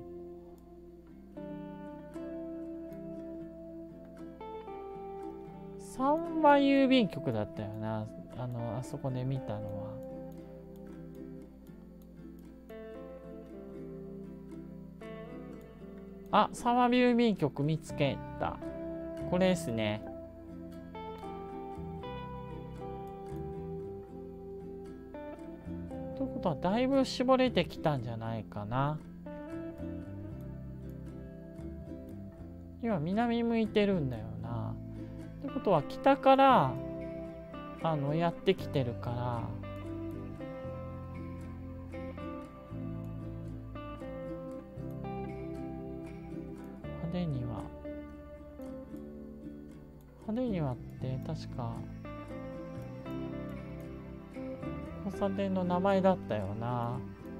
三和郵便局だったよな、あのあそこで見たのは。あ、三和郵便局見つけた。これですね。ということはだいぶ絞れてきたんじゃないかな。今南向いてるんだよな。ということは北からあのやってきてるから、派手には派手にはって確か交差点の名前だったよな。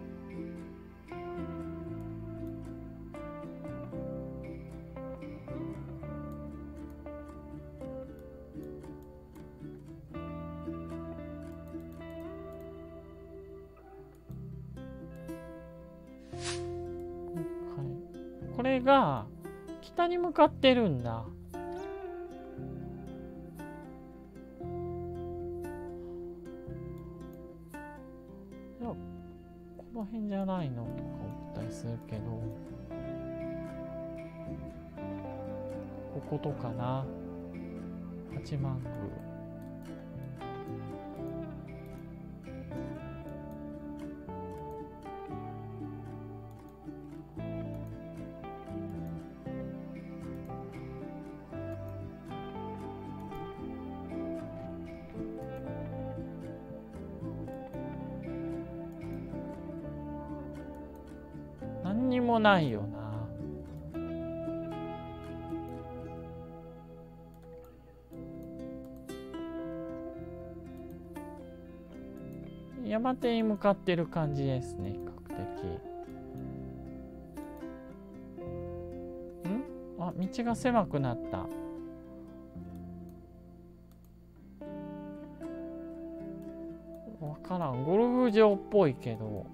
これが北に向かってるんだ。いや、この辺じゃないのとか思ったりするけど、こことかな。八幡宮。何にもないよな。山手に向かってる感じですね、比較的。ん？あ、道が狭くなった。わからん。ゴルフ場っぽいけど。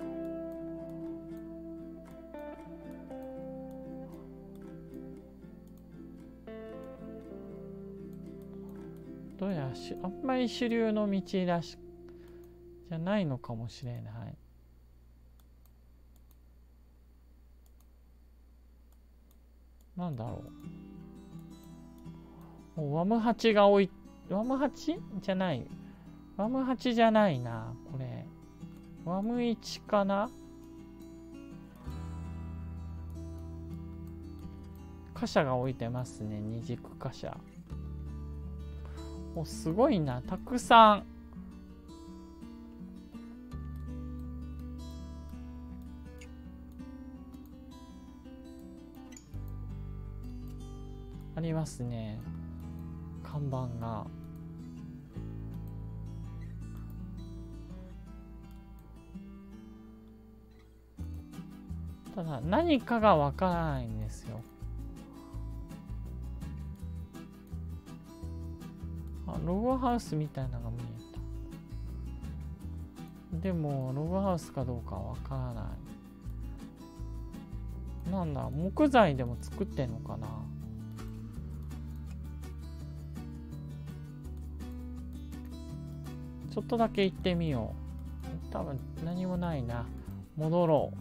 どうやしあんまり主流の道らしじゃないのかもしれない。なんだろう。ワムハチが置いワムハチじゃない。ワムハチじゃないなこれ。ワムイチかな。貨車が置いてますね。二軸貨車。お、すごいな、たくさん。ありますね、看板が。ただ何かがわからないんですよ。ログハウスみたいなのが見えた。でもログハウスかどうかわからない。なんだ、木材でも作ってんのかな。 ちょっとだけ行ってみよう。多分何もないな。戻ろう。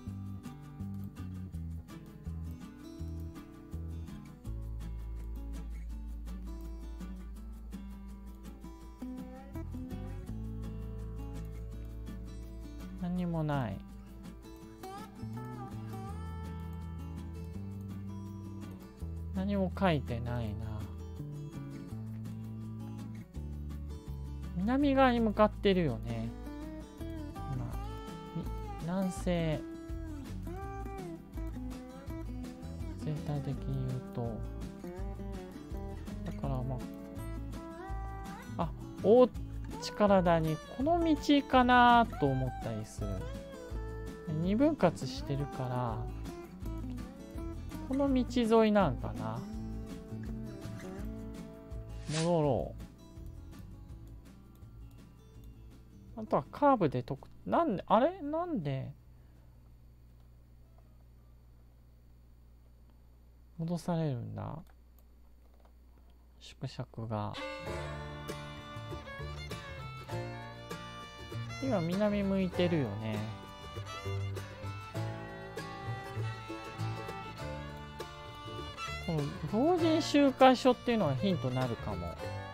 何もない。何も書いてないな。南側に向かってるよね。今南西、全体的に言うと、だからまああ大力田にこの道かなと思ったりする。二分割してるからこの道沿いなんかな。戻ろう。あとはカーブでとく。なんであれなんで戻されるんだ。縮尺が今南向いてるよね。この老人集会所っていうのがヒントになるかも。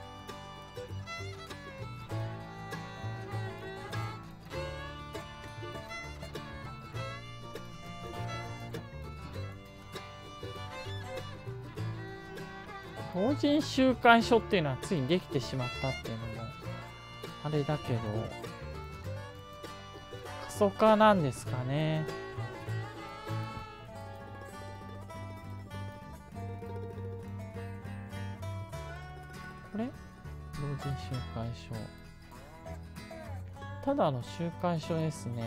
老人集会所っていうのはついにできてしまったっていうのもあれだけど、過疎化なんですかね。これ老人集会所、ただの集会所ですね。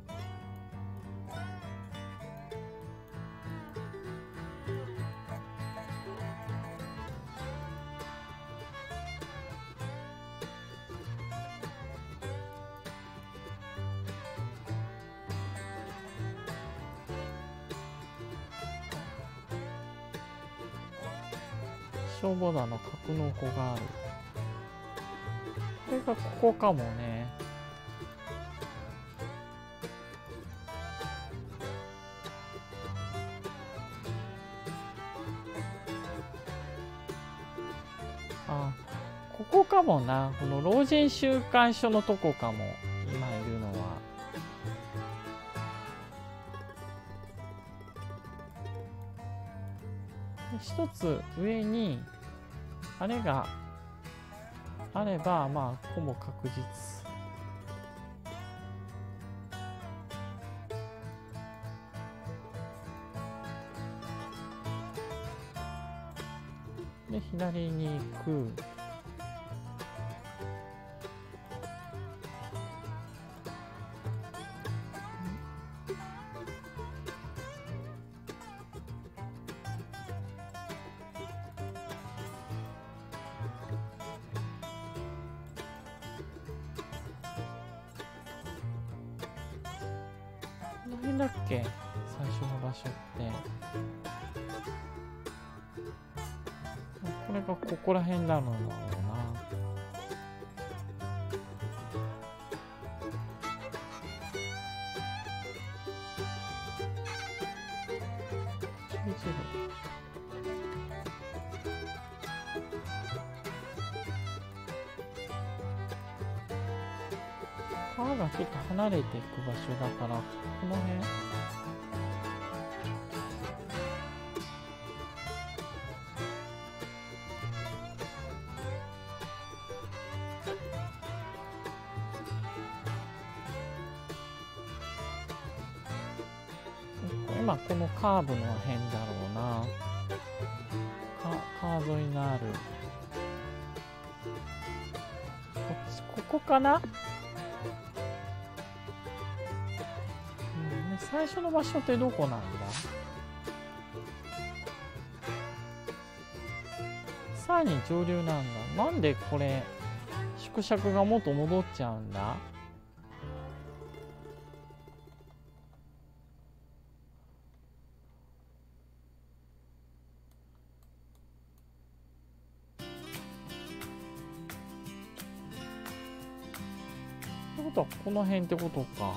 消防団の格納庫がある。これがここかもね。あ、ここかもな。この老人集会所のとこかも。今いるのは。一つ上にあれがあれば、まあほぼ確実。で左に行く。この辺だっけ、最初の場所って。これがここら辺なのだろうな。川がちょっと離れていく場所だから、この辺今このカーブの辺だろうな。川沿いがある。こっち、ここかな。うん、最初の場所ってどこなんだ。さらに上流なんだ。なんでこれ縮尺がもっと戻っちゃうんだ。 ことはこの辺ってことか。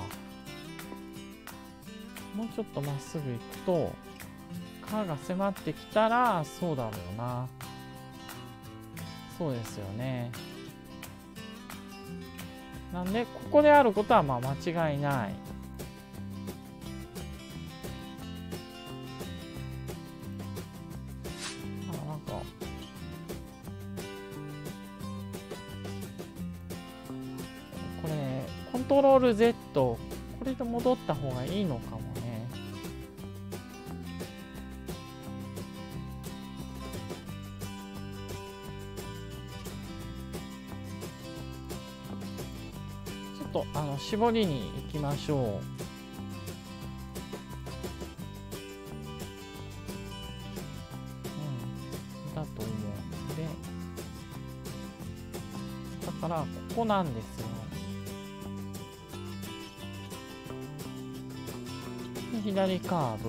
もうちょっとまっすぐ行くと川が迫ってきたら、そうだろうな。そうですよね。なんでここであることはまあ間違いない。あ、なんかこれコントロール ゼット、これで戻った方がいいのかもね。ちょっとあの絞りに行きましょう。うん、だと思うんで、だからここなんですよ。左カーブ、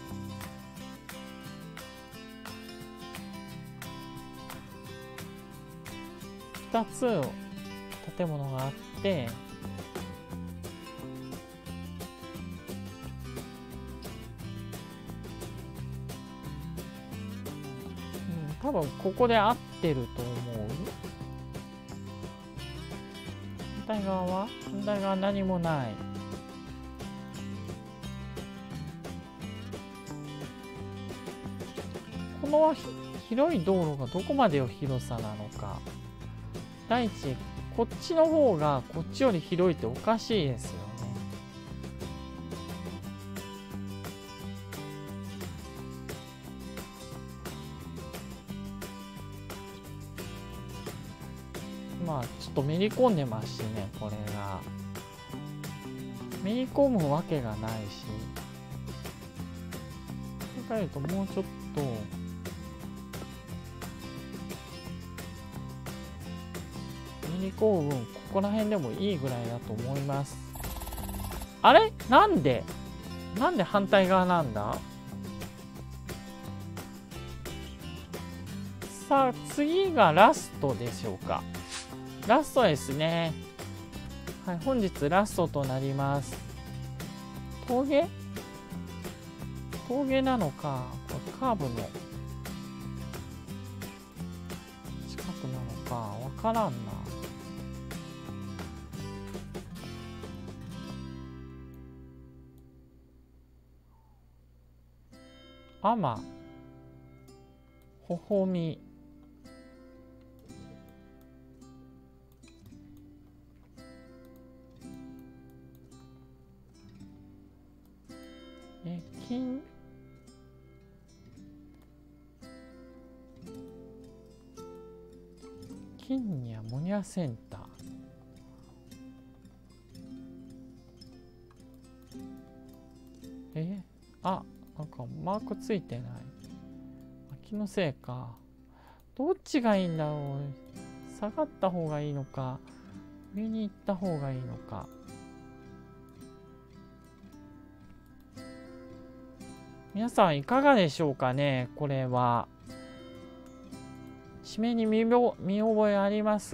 ふたつ建物があって、うん、多分ここで合ってると思う。反対側は反対側何もない。この広い道路がどこまでの広さなのか。第一、こっちの方がこっちより広いっておかしいですよね。まあちょっとめり込んでますしね、これが。めり込むわけがないし。考えるともうちょっと。ミニ行軍ここら辺でもいいぐらいだと思います。あれなんでなんで反対側なんだ。さあ次がラストでしょうか。ラストですね。はい、本日ラストとなります。峠峠なのか、これカーブの近くなのかわからんな。あまほほみえ金金にはモニアセンター。えあなんかマークついてない。気のせいか。どっちがいいんだろう。下がった方がいいのか上に行った方がいいのか。皆さんいかがでしょうかね。これは地名に 見, 見覚えあります？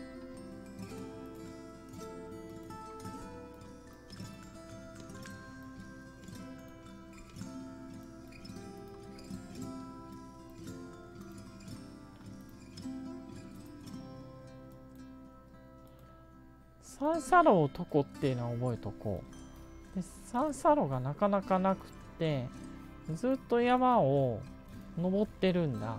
三叉路をとこっていうのは覚えとこう。で三叉路がなかなかなくってずっと山を登ってるんだ。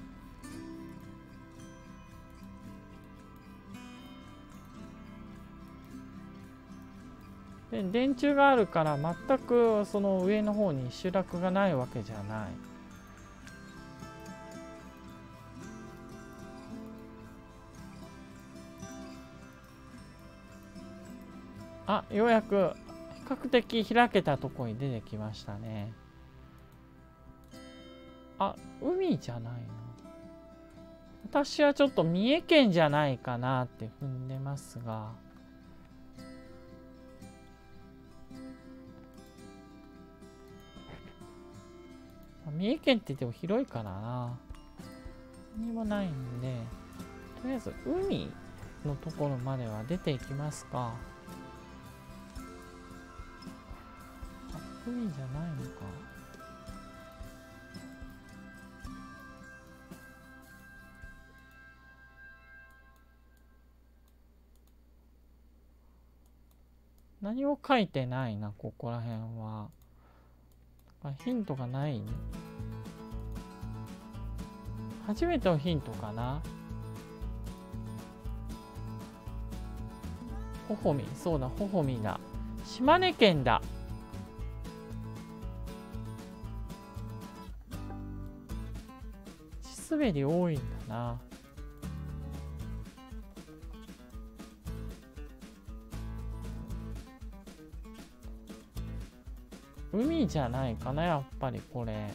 で電柱があるから全くその上の方に集落がないわけじゃない。あ、ようやく比較的開けたところに出てきましたね。あ、海じゃないの。私はちょっと三重県じゃないかなって踏んでますが。三重県って言っても広いからな。何もないんで、とりあえず海のところまでは出ていきますか。 海じゃないのか。何も書いてないな、ここら辺は。ヒントがない。初めてのヒントかな。ホホミ、そうだ、ホホミだ。島根県だ。地滑り多いんだな。海じゃないかな、やっぱりこれ。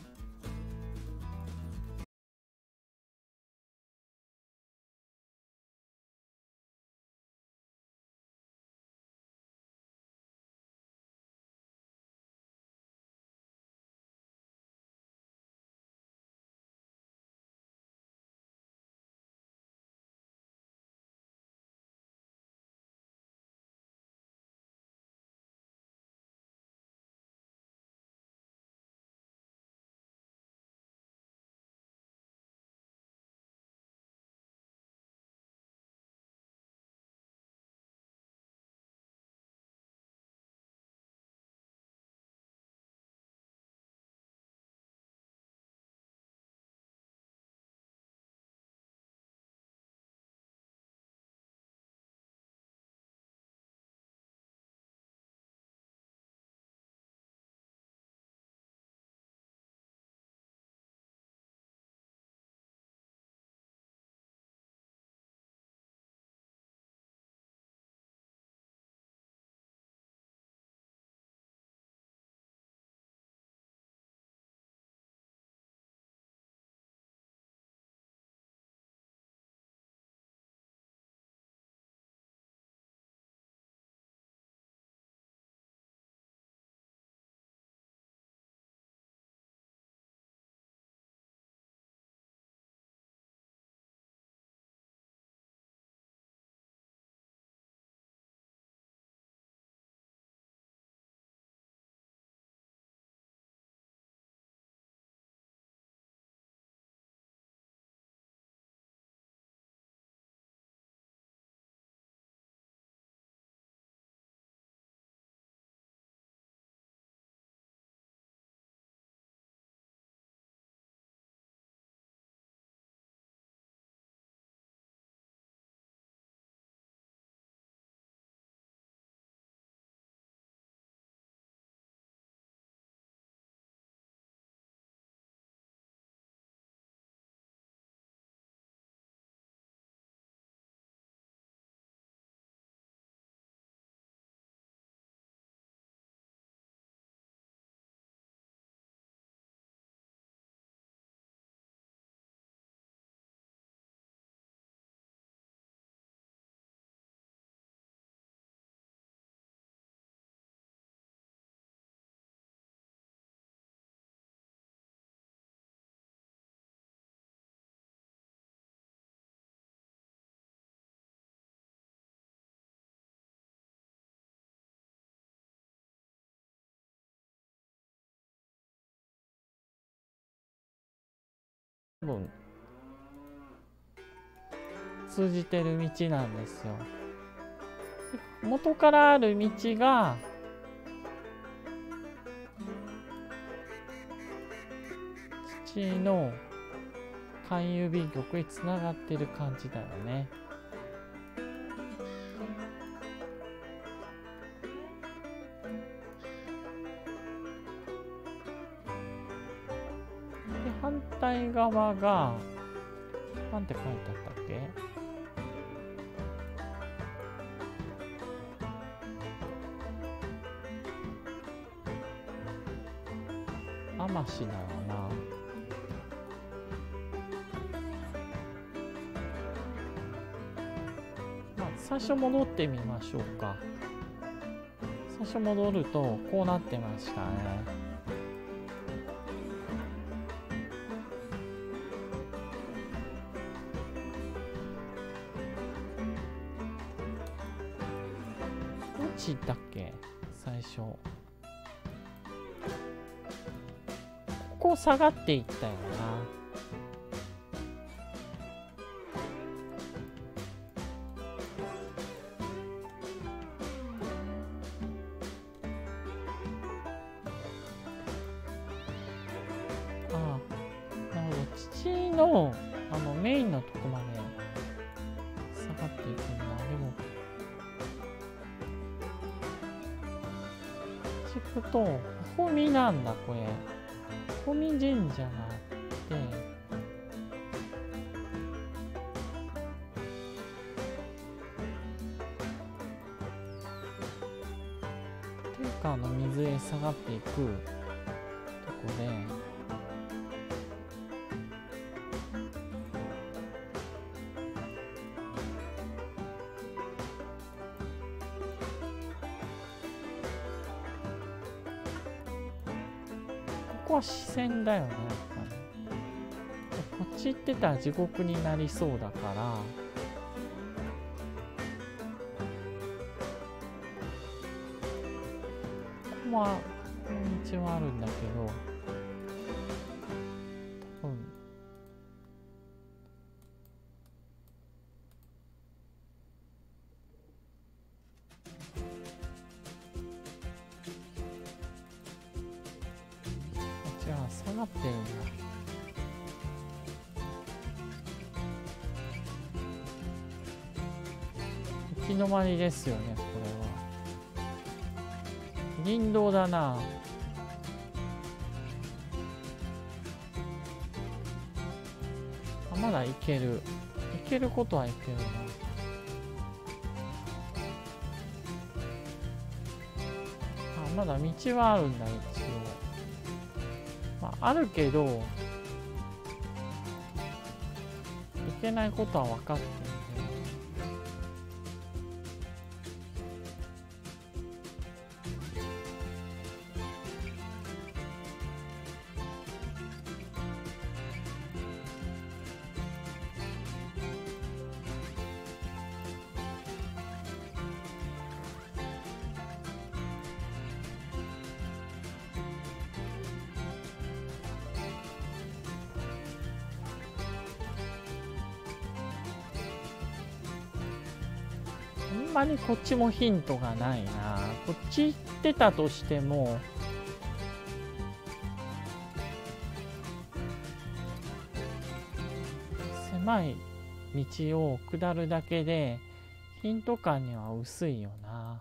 多分通じてる道なんですよ。元からある道が土の間郵便局につながってる感じだよね。で反対側がなんて書いてあったっけ。天市だよな。まあ最初戻ってみましょうか。最初戻るとこうなってましたね。どっち行ったっけ最初。 こ下がっていったよな。ああ、なるほど。父のあのメインのとこまで下がっていくんだ。でも聞くとほみなんだこれ。ほみ神社があって、天川の水へ下がっていくとこで。ここは視線だよね、やっぱり。こっち行ってたら地獄になりそうだから、ここはこの道はあるんだけど、多分じゃあ下がってるんだ。行き止まりですよね、これは。林道だな。あ、まだ行ける。行けることは行けるな。あ、まだ道はあるんだ、一応。まあ、あるけど、行けないことは分かってるんで。あんまりこっちもヒントがないな。こっち行ってたとしても、狭い道を下るだけでヒント感には薄いよな。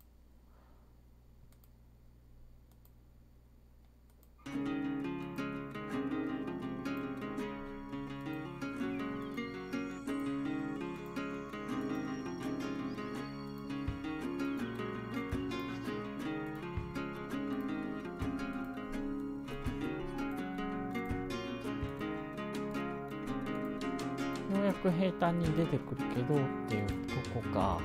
ようやく平坦に出てくるけどっていうとこか。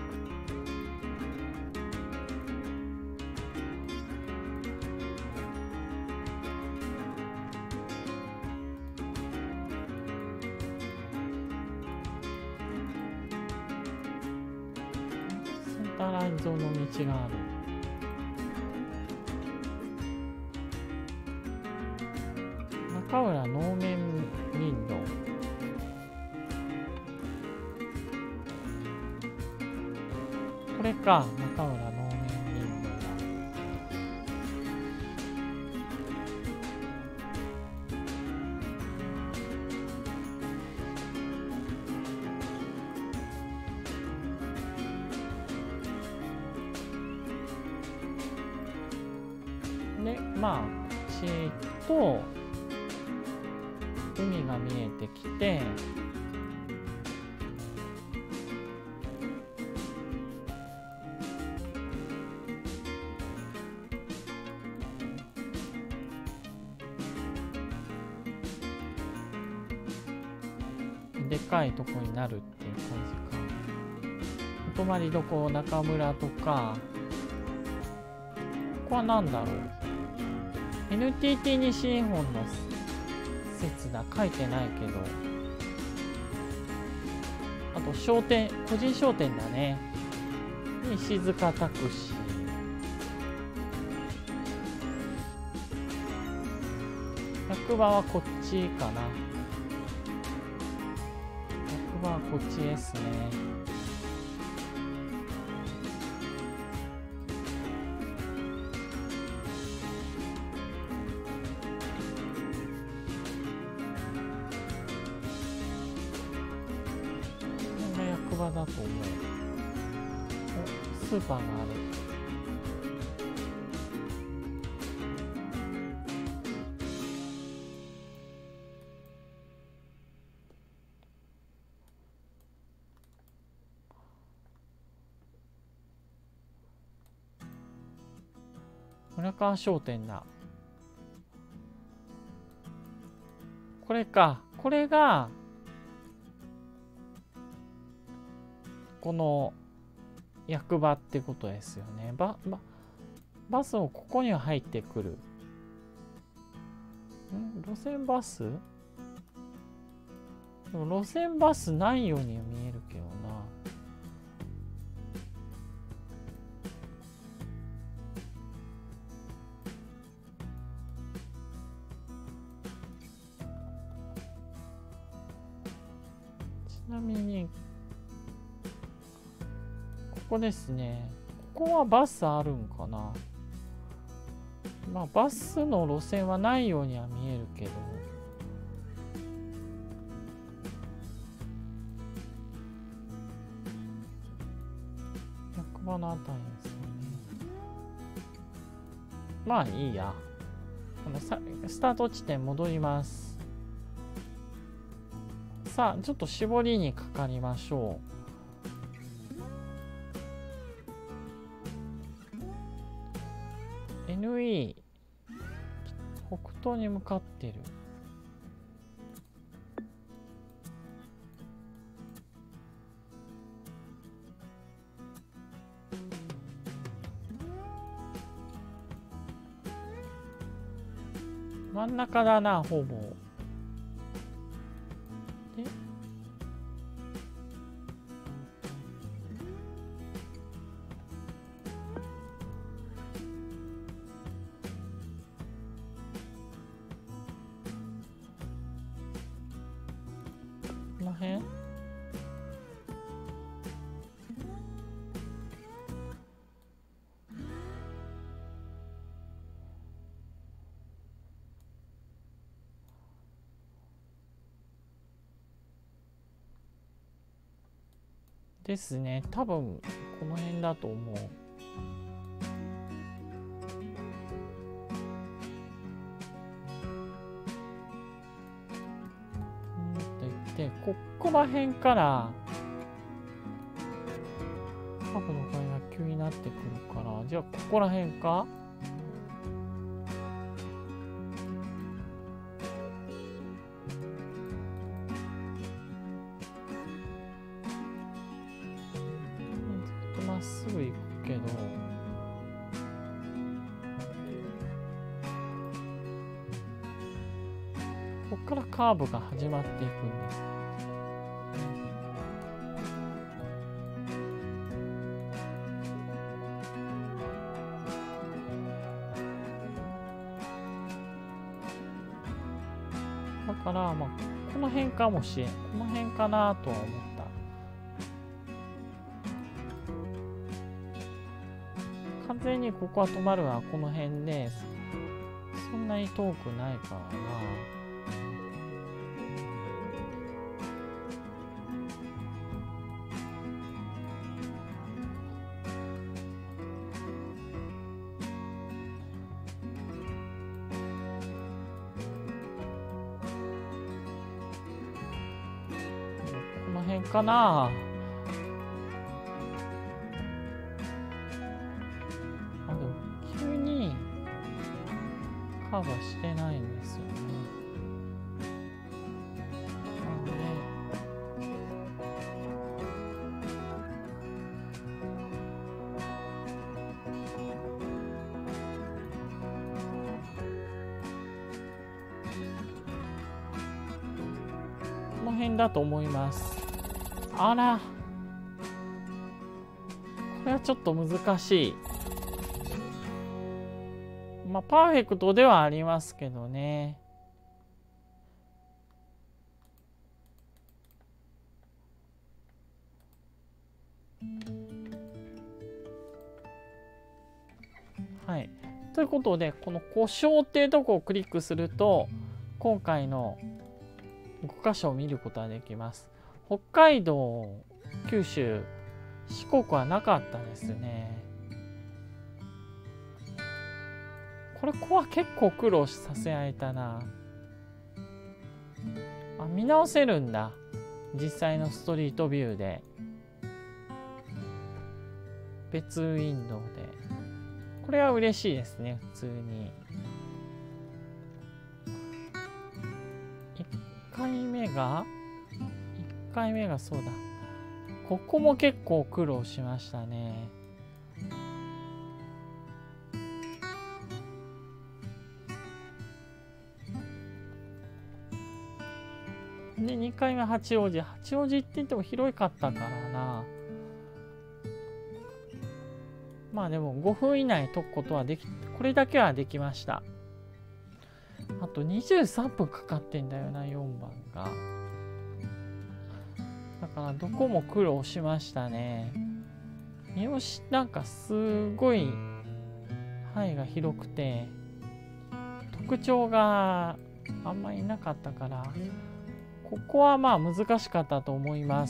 センターライン上の道がある。中浦能面林道。これか、中浦能面林道だ。で、まあ、こっちと海が見えてきて、でかいとこになるっていう感じか。お泊まりどこ中村とか、ここは何だろう。 エヌティーティー 西日本の説だ。書いてないけど。あと商店、個人商店だね。石塚タクシー。 役場はこっちかな。役場はこっちですね。これが役場だと思う。お、スーパーがある。村川商店だ。これか。これがこの役場ってことですよね。バ、バ、バスもここには入ってくる。ん？路線バス？でも路線バスないようには見えるけどな。ちなみにここですね。ここはバスあるんかな。まあバスの路線はないようには見えるけど、役場のあたりですよね。まあいいや。このさスタート地点戻ります。さあちょっと絞りにかかりましょう。 エヌイー 北東に向かってる。真ん中だな、ほぼ。でこの辺ですね。多分この辺だと思う。うんと言ってここら辺から角度が野球になってくるから、じゃあここら辺か。まっすぐ行くけど、こっからカーブが始まっていくんです。だからまあこの辺かもしれん。この辺かなとは思った。完全にここは止まるのはこの辺で、そんなに遠くないからな。この辺かな。カーブはしてないんですよね。なのでこの辺だと思います。あら、これはちょっと難しい。まあパーフェクトではありますけどね。 はい。ということで、この故障っていうところをクリックすると、今回のご箇所を見ることができます。北海道、九州、四国はなかったですね。これ、ここは結構苦労させられたな。あ、見直せるんだ。実際のストリートビューで。別ウィンドウで。これは嬉しいですね、普通に。いっかいめが、いっかいめがそうだ。ここも結構苦労しましたね。で、にかいめ八王子。八王子って言っても広かったからな。まあでもごふん以内に解くことはでき、これだけはできました。あとにじゅうさんぷんかかってんだよな、よんばんが。だからどこも苦労しましたね。三好なんかすごい範囲が広くて、特徴があんまりなかったから、ここはまあ難しかったと思います。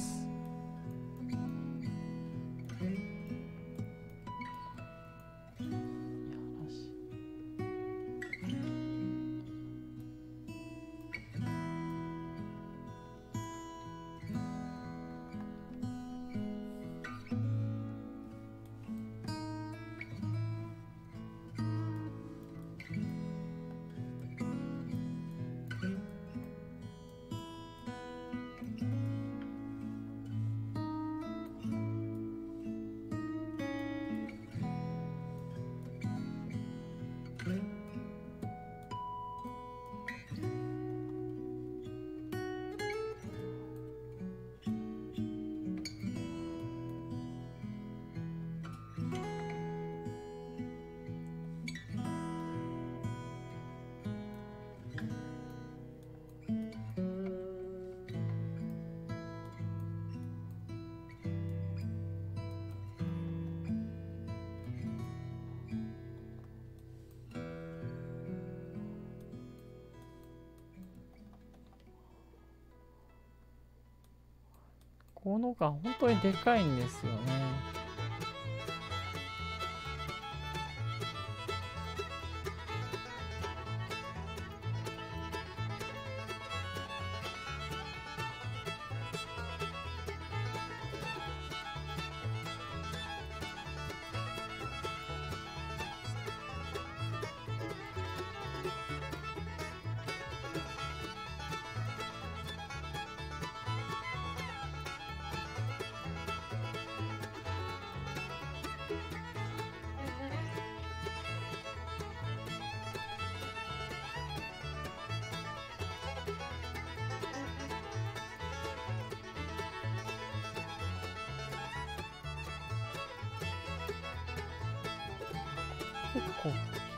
このが本当にでかいんですよね。結構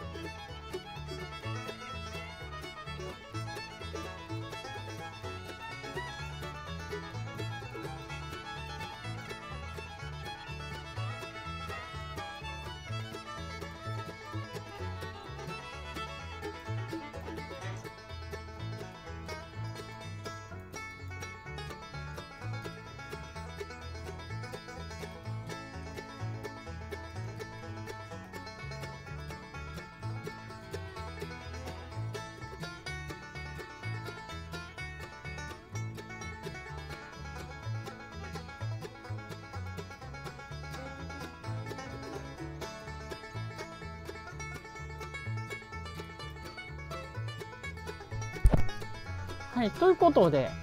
はい、ということで、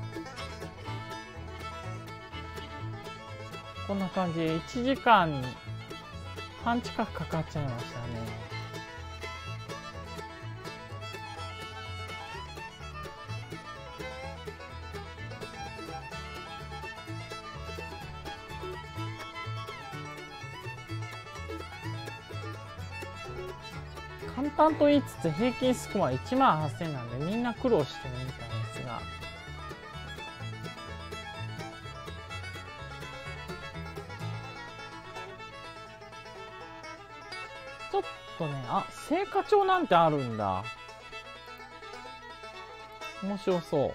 こんな感じでいちじかんはん近くかかっちゃいましたね。簡単と言いつつ平均スコアいちまんはっせんなんでみんな苦労してるみたいですが、 ちょっとね、あ、青果町なんてあるんだ。面白そう。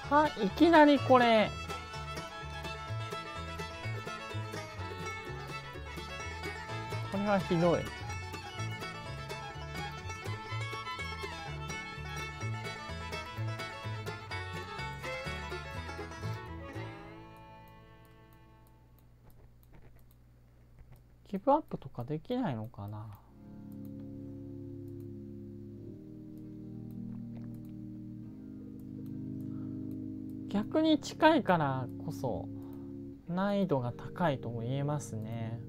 は、いきなりこれ。これはひどい。ギブアップとかできないのかな。逆に近いからこそ難易度が高いとも言えますね。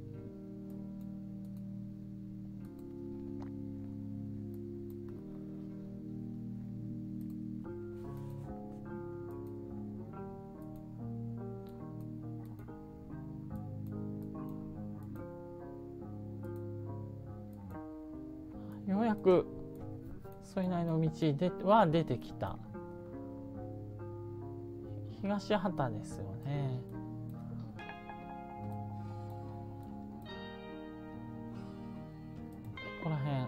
ようやくそれなりの道では出てきた。東畑ですよね。ここら辺。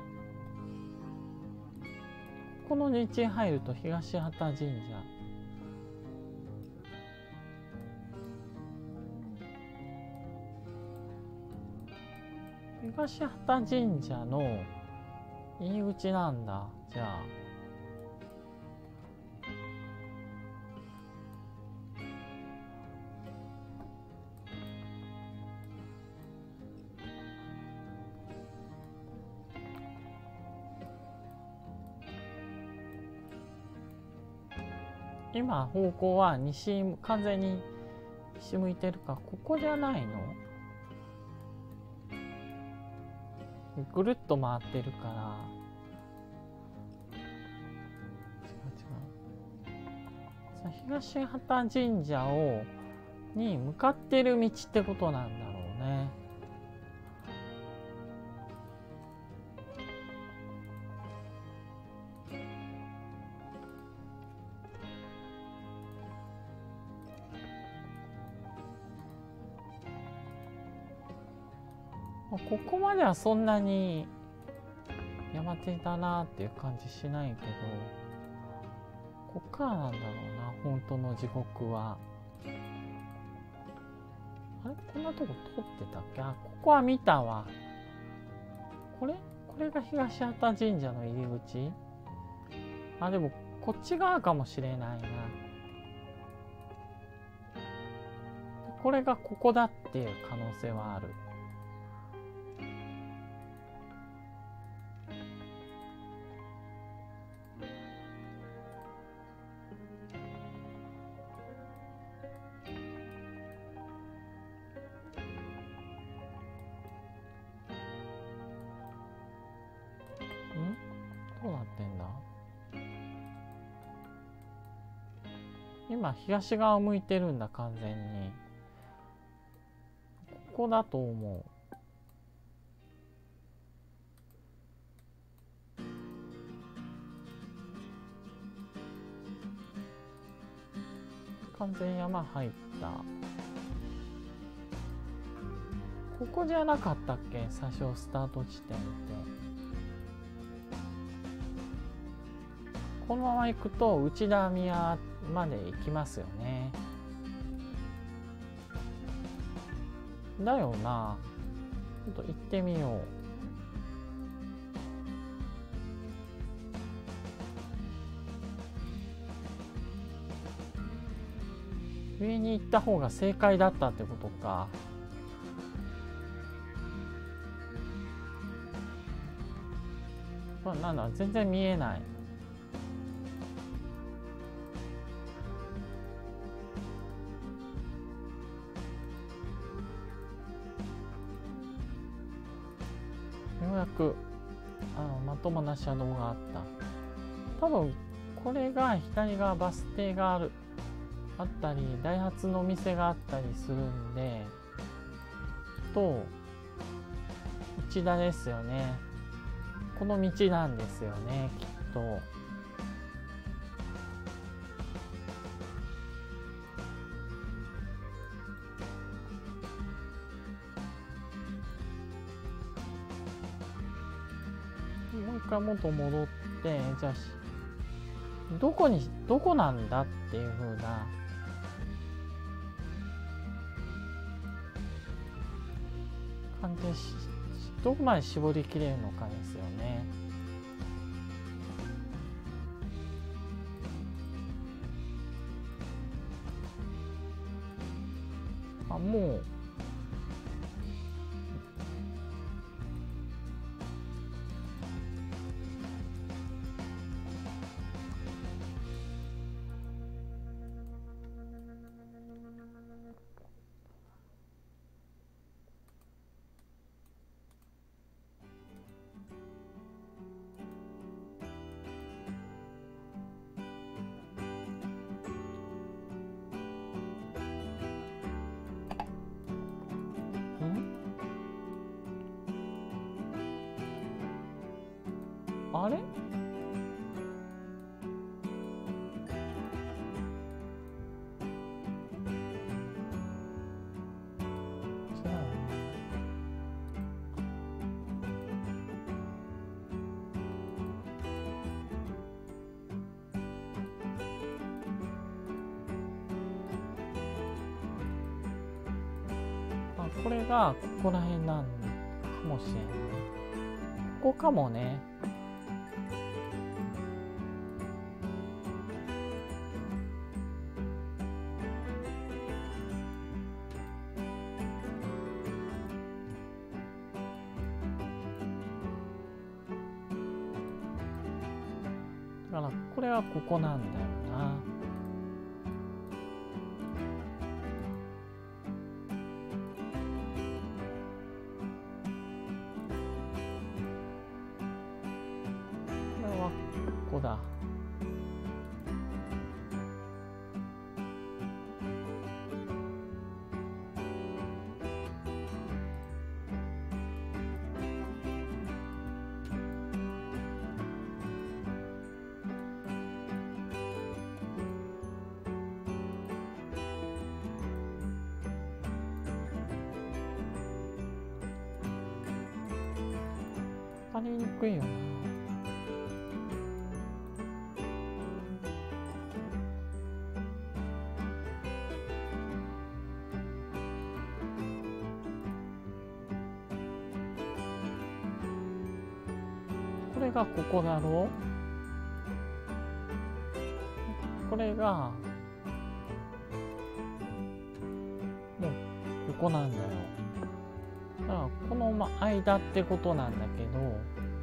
この道に入ると東畑神社。東畑神社の入り口なんだ。じゃあ今方向は西、完全に西向いてるか。ここじゃないの？ぐるっと回ってるから。違う違う。さあ東畑神社をに向かってる道ってことなんだろうね。ここまではそんなに山手だなっていう感じしないけど、こっからなんだろうな、本当の地獄は。あれ、こんなとこ通ってたっけ？あ、ここは見たわ。これこれが東畑神社の入り口？あ、でもこっち側かもしれないな。これがここだっていう可能性はある。どうなってんだ？今東側向いてるんだ、完全に。ここだと思う。完全山入った。ここじゃなかったっけ、最初スタート地点って。このまま行くと内田宮まで行きますよね。だよな。ちょっと行ってみよう。上に行った方が正解だったってことか。まあ、なんだ、全然見えない。ようやくあのまともな車道があった。多分これが左側バス停があるあったり、ダイハツのお店があったりするんで、と内田ですよね。この道なんですよね、きっと。 一回元戻って、じゃあどこにどこなんだっていう風な感じでし、どこまで絞りきれるのかですよね。あ、もうあれ？違う。あ、これがここら辺なんかもしれない。ここかもね。だからこれはここなんだよな。これはここだ。わかりにくいよな。これがここだろう。これがもうここなんだよ。だからこの間ってことなんだけど、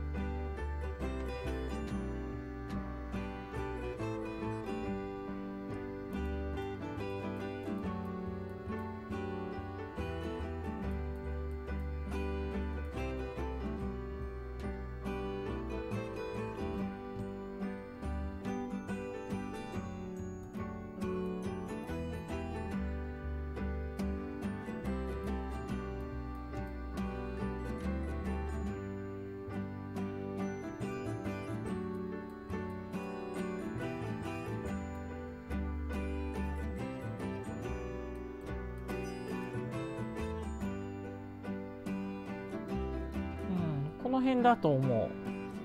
この辺だと思う。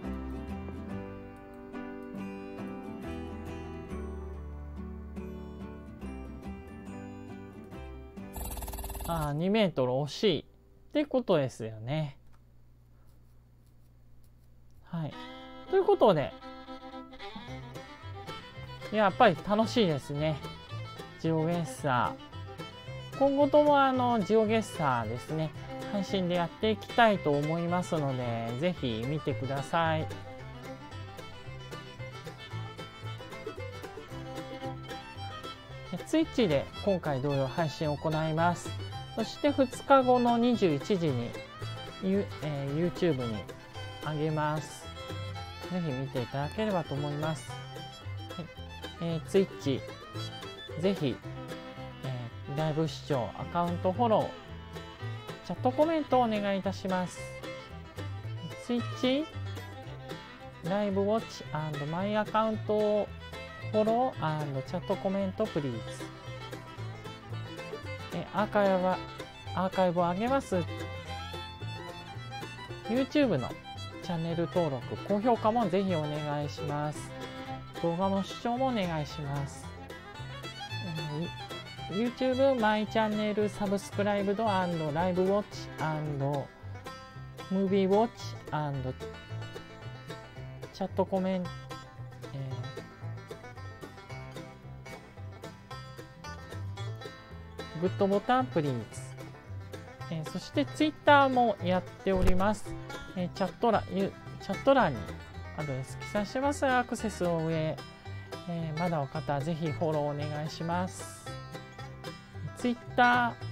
ああ、にメートル惜しいってことですよね。はい。ということで、やっぱり楽しいですね。ジオゲッサー。今後ともあのジオゲッサーですね。配信でやっていきたいと思いますので、ぜひ見てください。ツイッチで今回同様配信を行います。そしてふつかごのにじゅういちじに、えー、YouTube に上げます。ぜひ見ていただければと思います。はい、えー、ツイッチぜひ、えー、ライブ視聴、アカウントフォロー、チャットコメントをお願いいたします。ツイッチ、ライブウォッチ&マイアカウントフォロー&チャットコメントプリーズ。えアーカイブはアーカイブを上げます。YouTube のチャンネル登録、高評価もぜひお願いします。動画の視聴もお願いします。えー、YouTube マイチャンネルサブスクライブド&ライブウォッチ&ムービーウォッチ&チャットコメント、えー、グッドボタンプリーズ、えー、そして Twitter もやっております。えー、チャット欄、チャット欄にアドレス記載してますが、アクセスを上、えー、まだの方はぜひフォローお願いします。Twitter、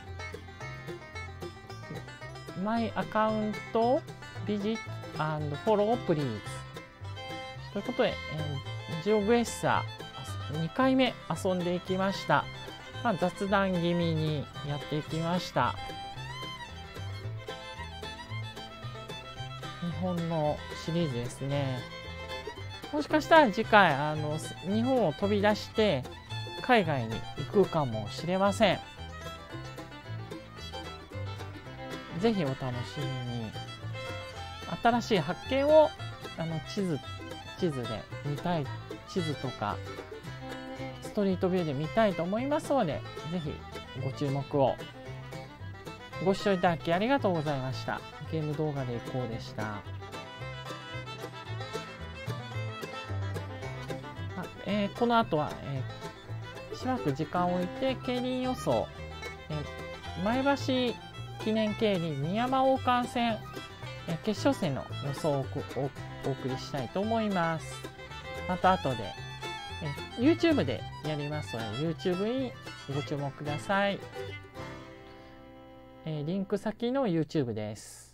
マイアカウント、ビジット&フォロープリーズ。ということで、えー、ジオグエッサーにかいめ遊んでいきました。まあ、雑談気味にやっていきました。日本のシリーズですね。もしかしたら次回あの日本を飛び出して海外に行くかもしれません。ぜひお楽しみに。新しい発見をあの地図地図で見たい、地図とかストリートビューで見たいと思いますので、ぜひご注目を。ご視聴いただきありがとうございました。ゲーム動画でいこうでした。あ、えー、この後は、えー、しばらく時間を置いて競輪予想、えー、前橋記念競輪深山王冠戦、えー、決勝戦の予想を お, お送りしたいと思います。また後で、えー、YouTube でやりますので YouTube にご注目ください。えー、リンク先の YouTube です。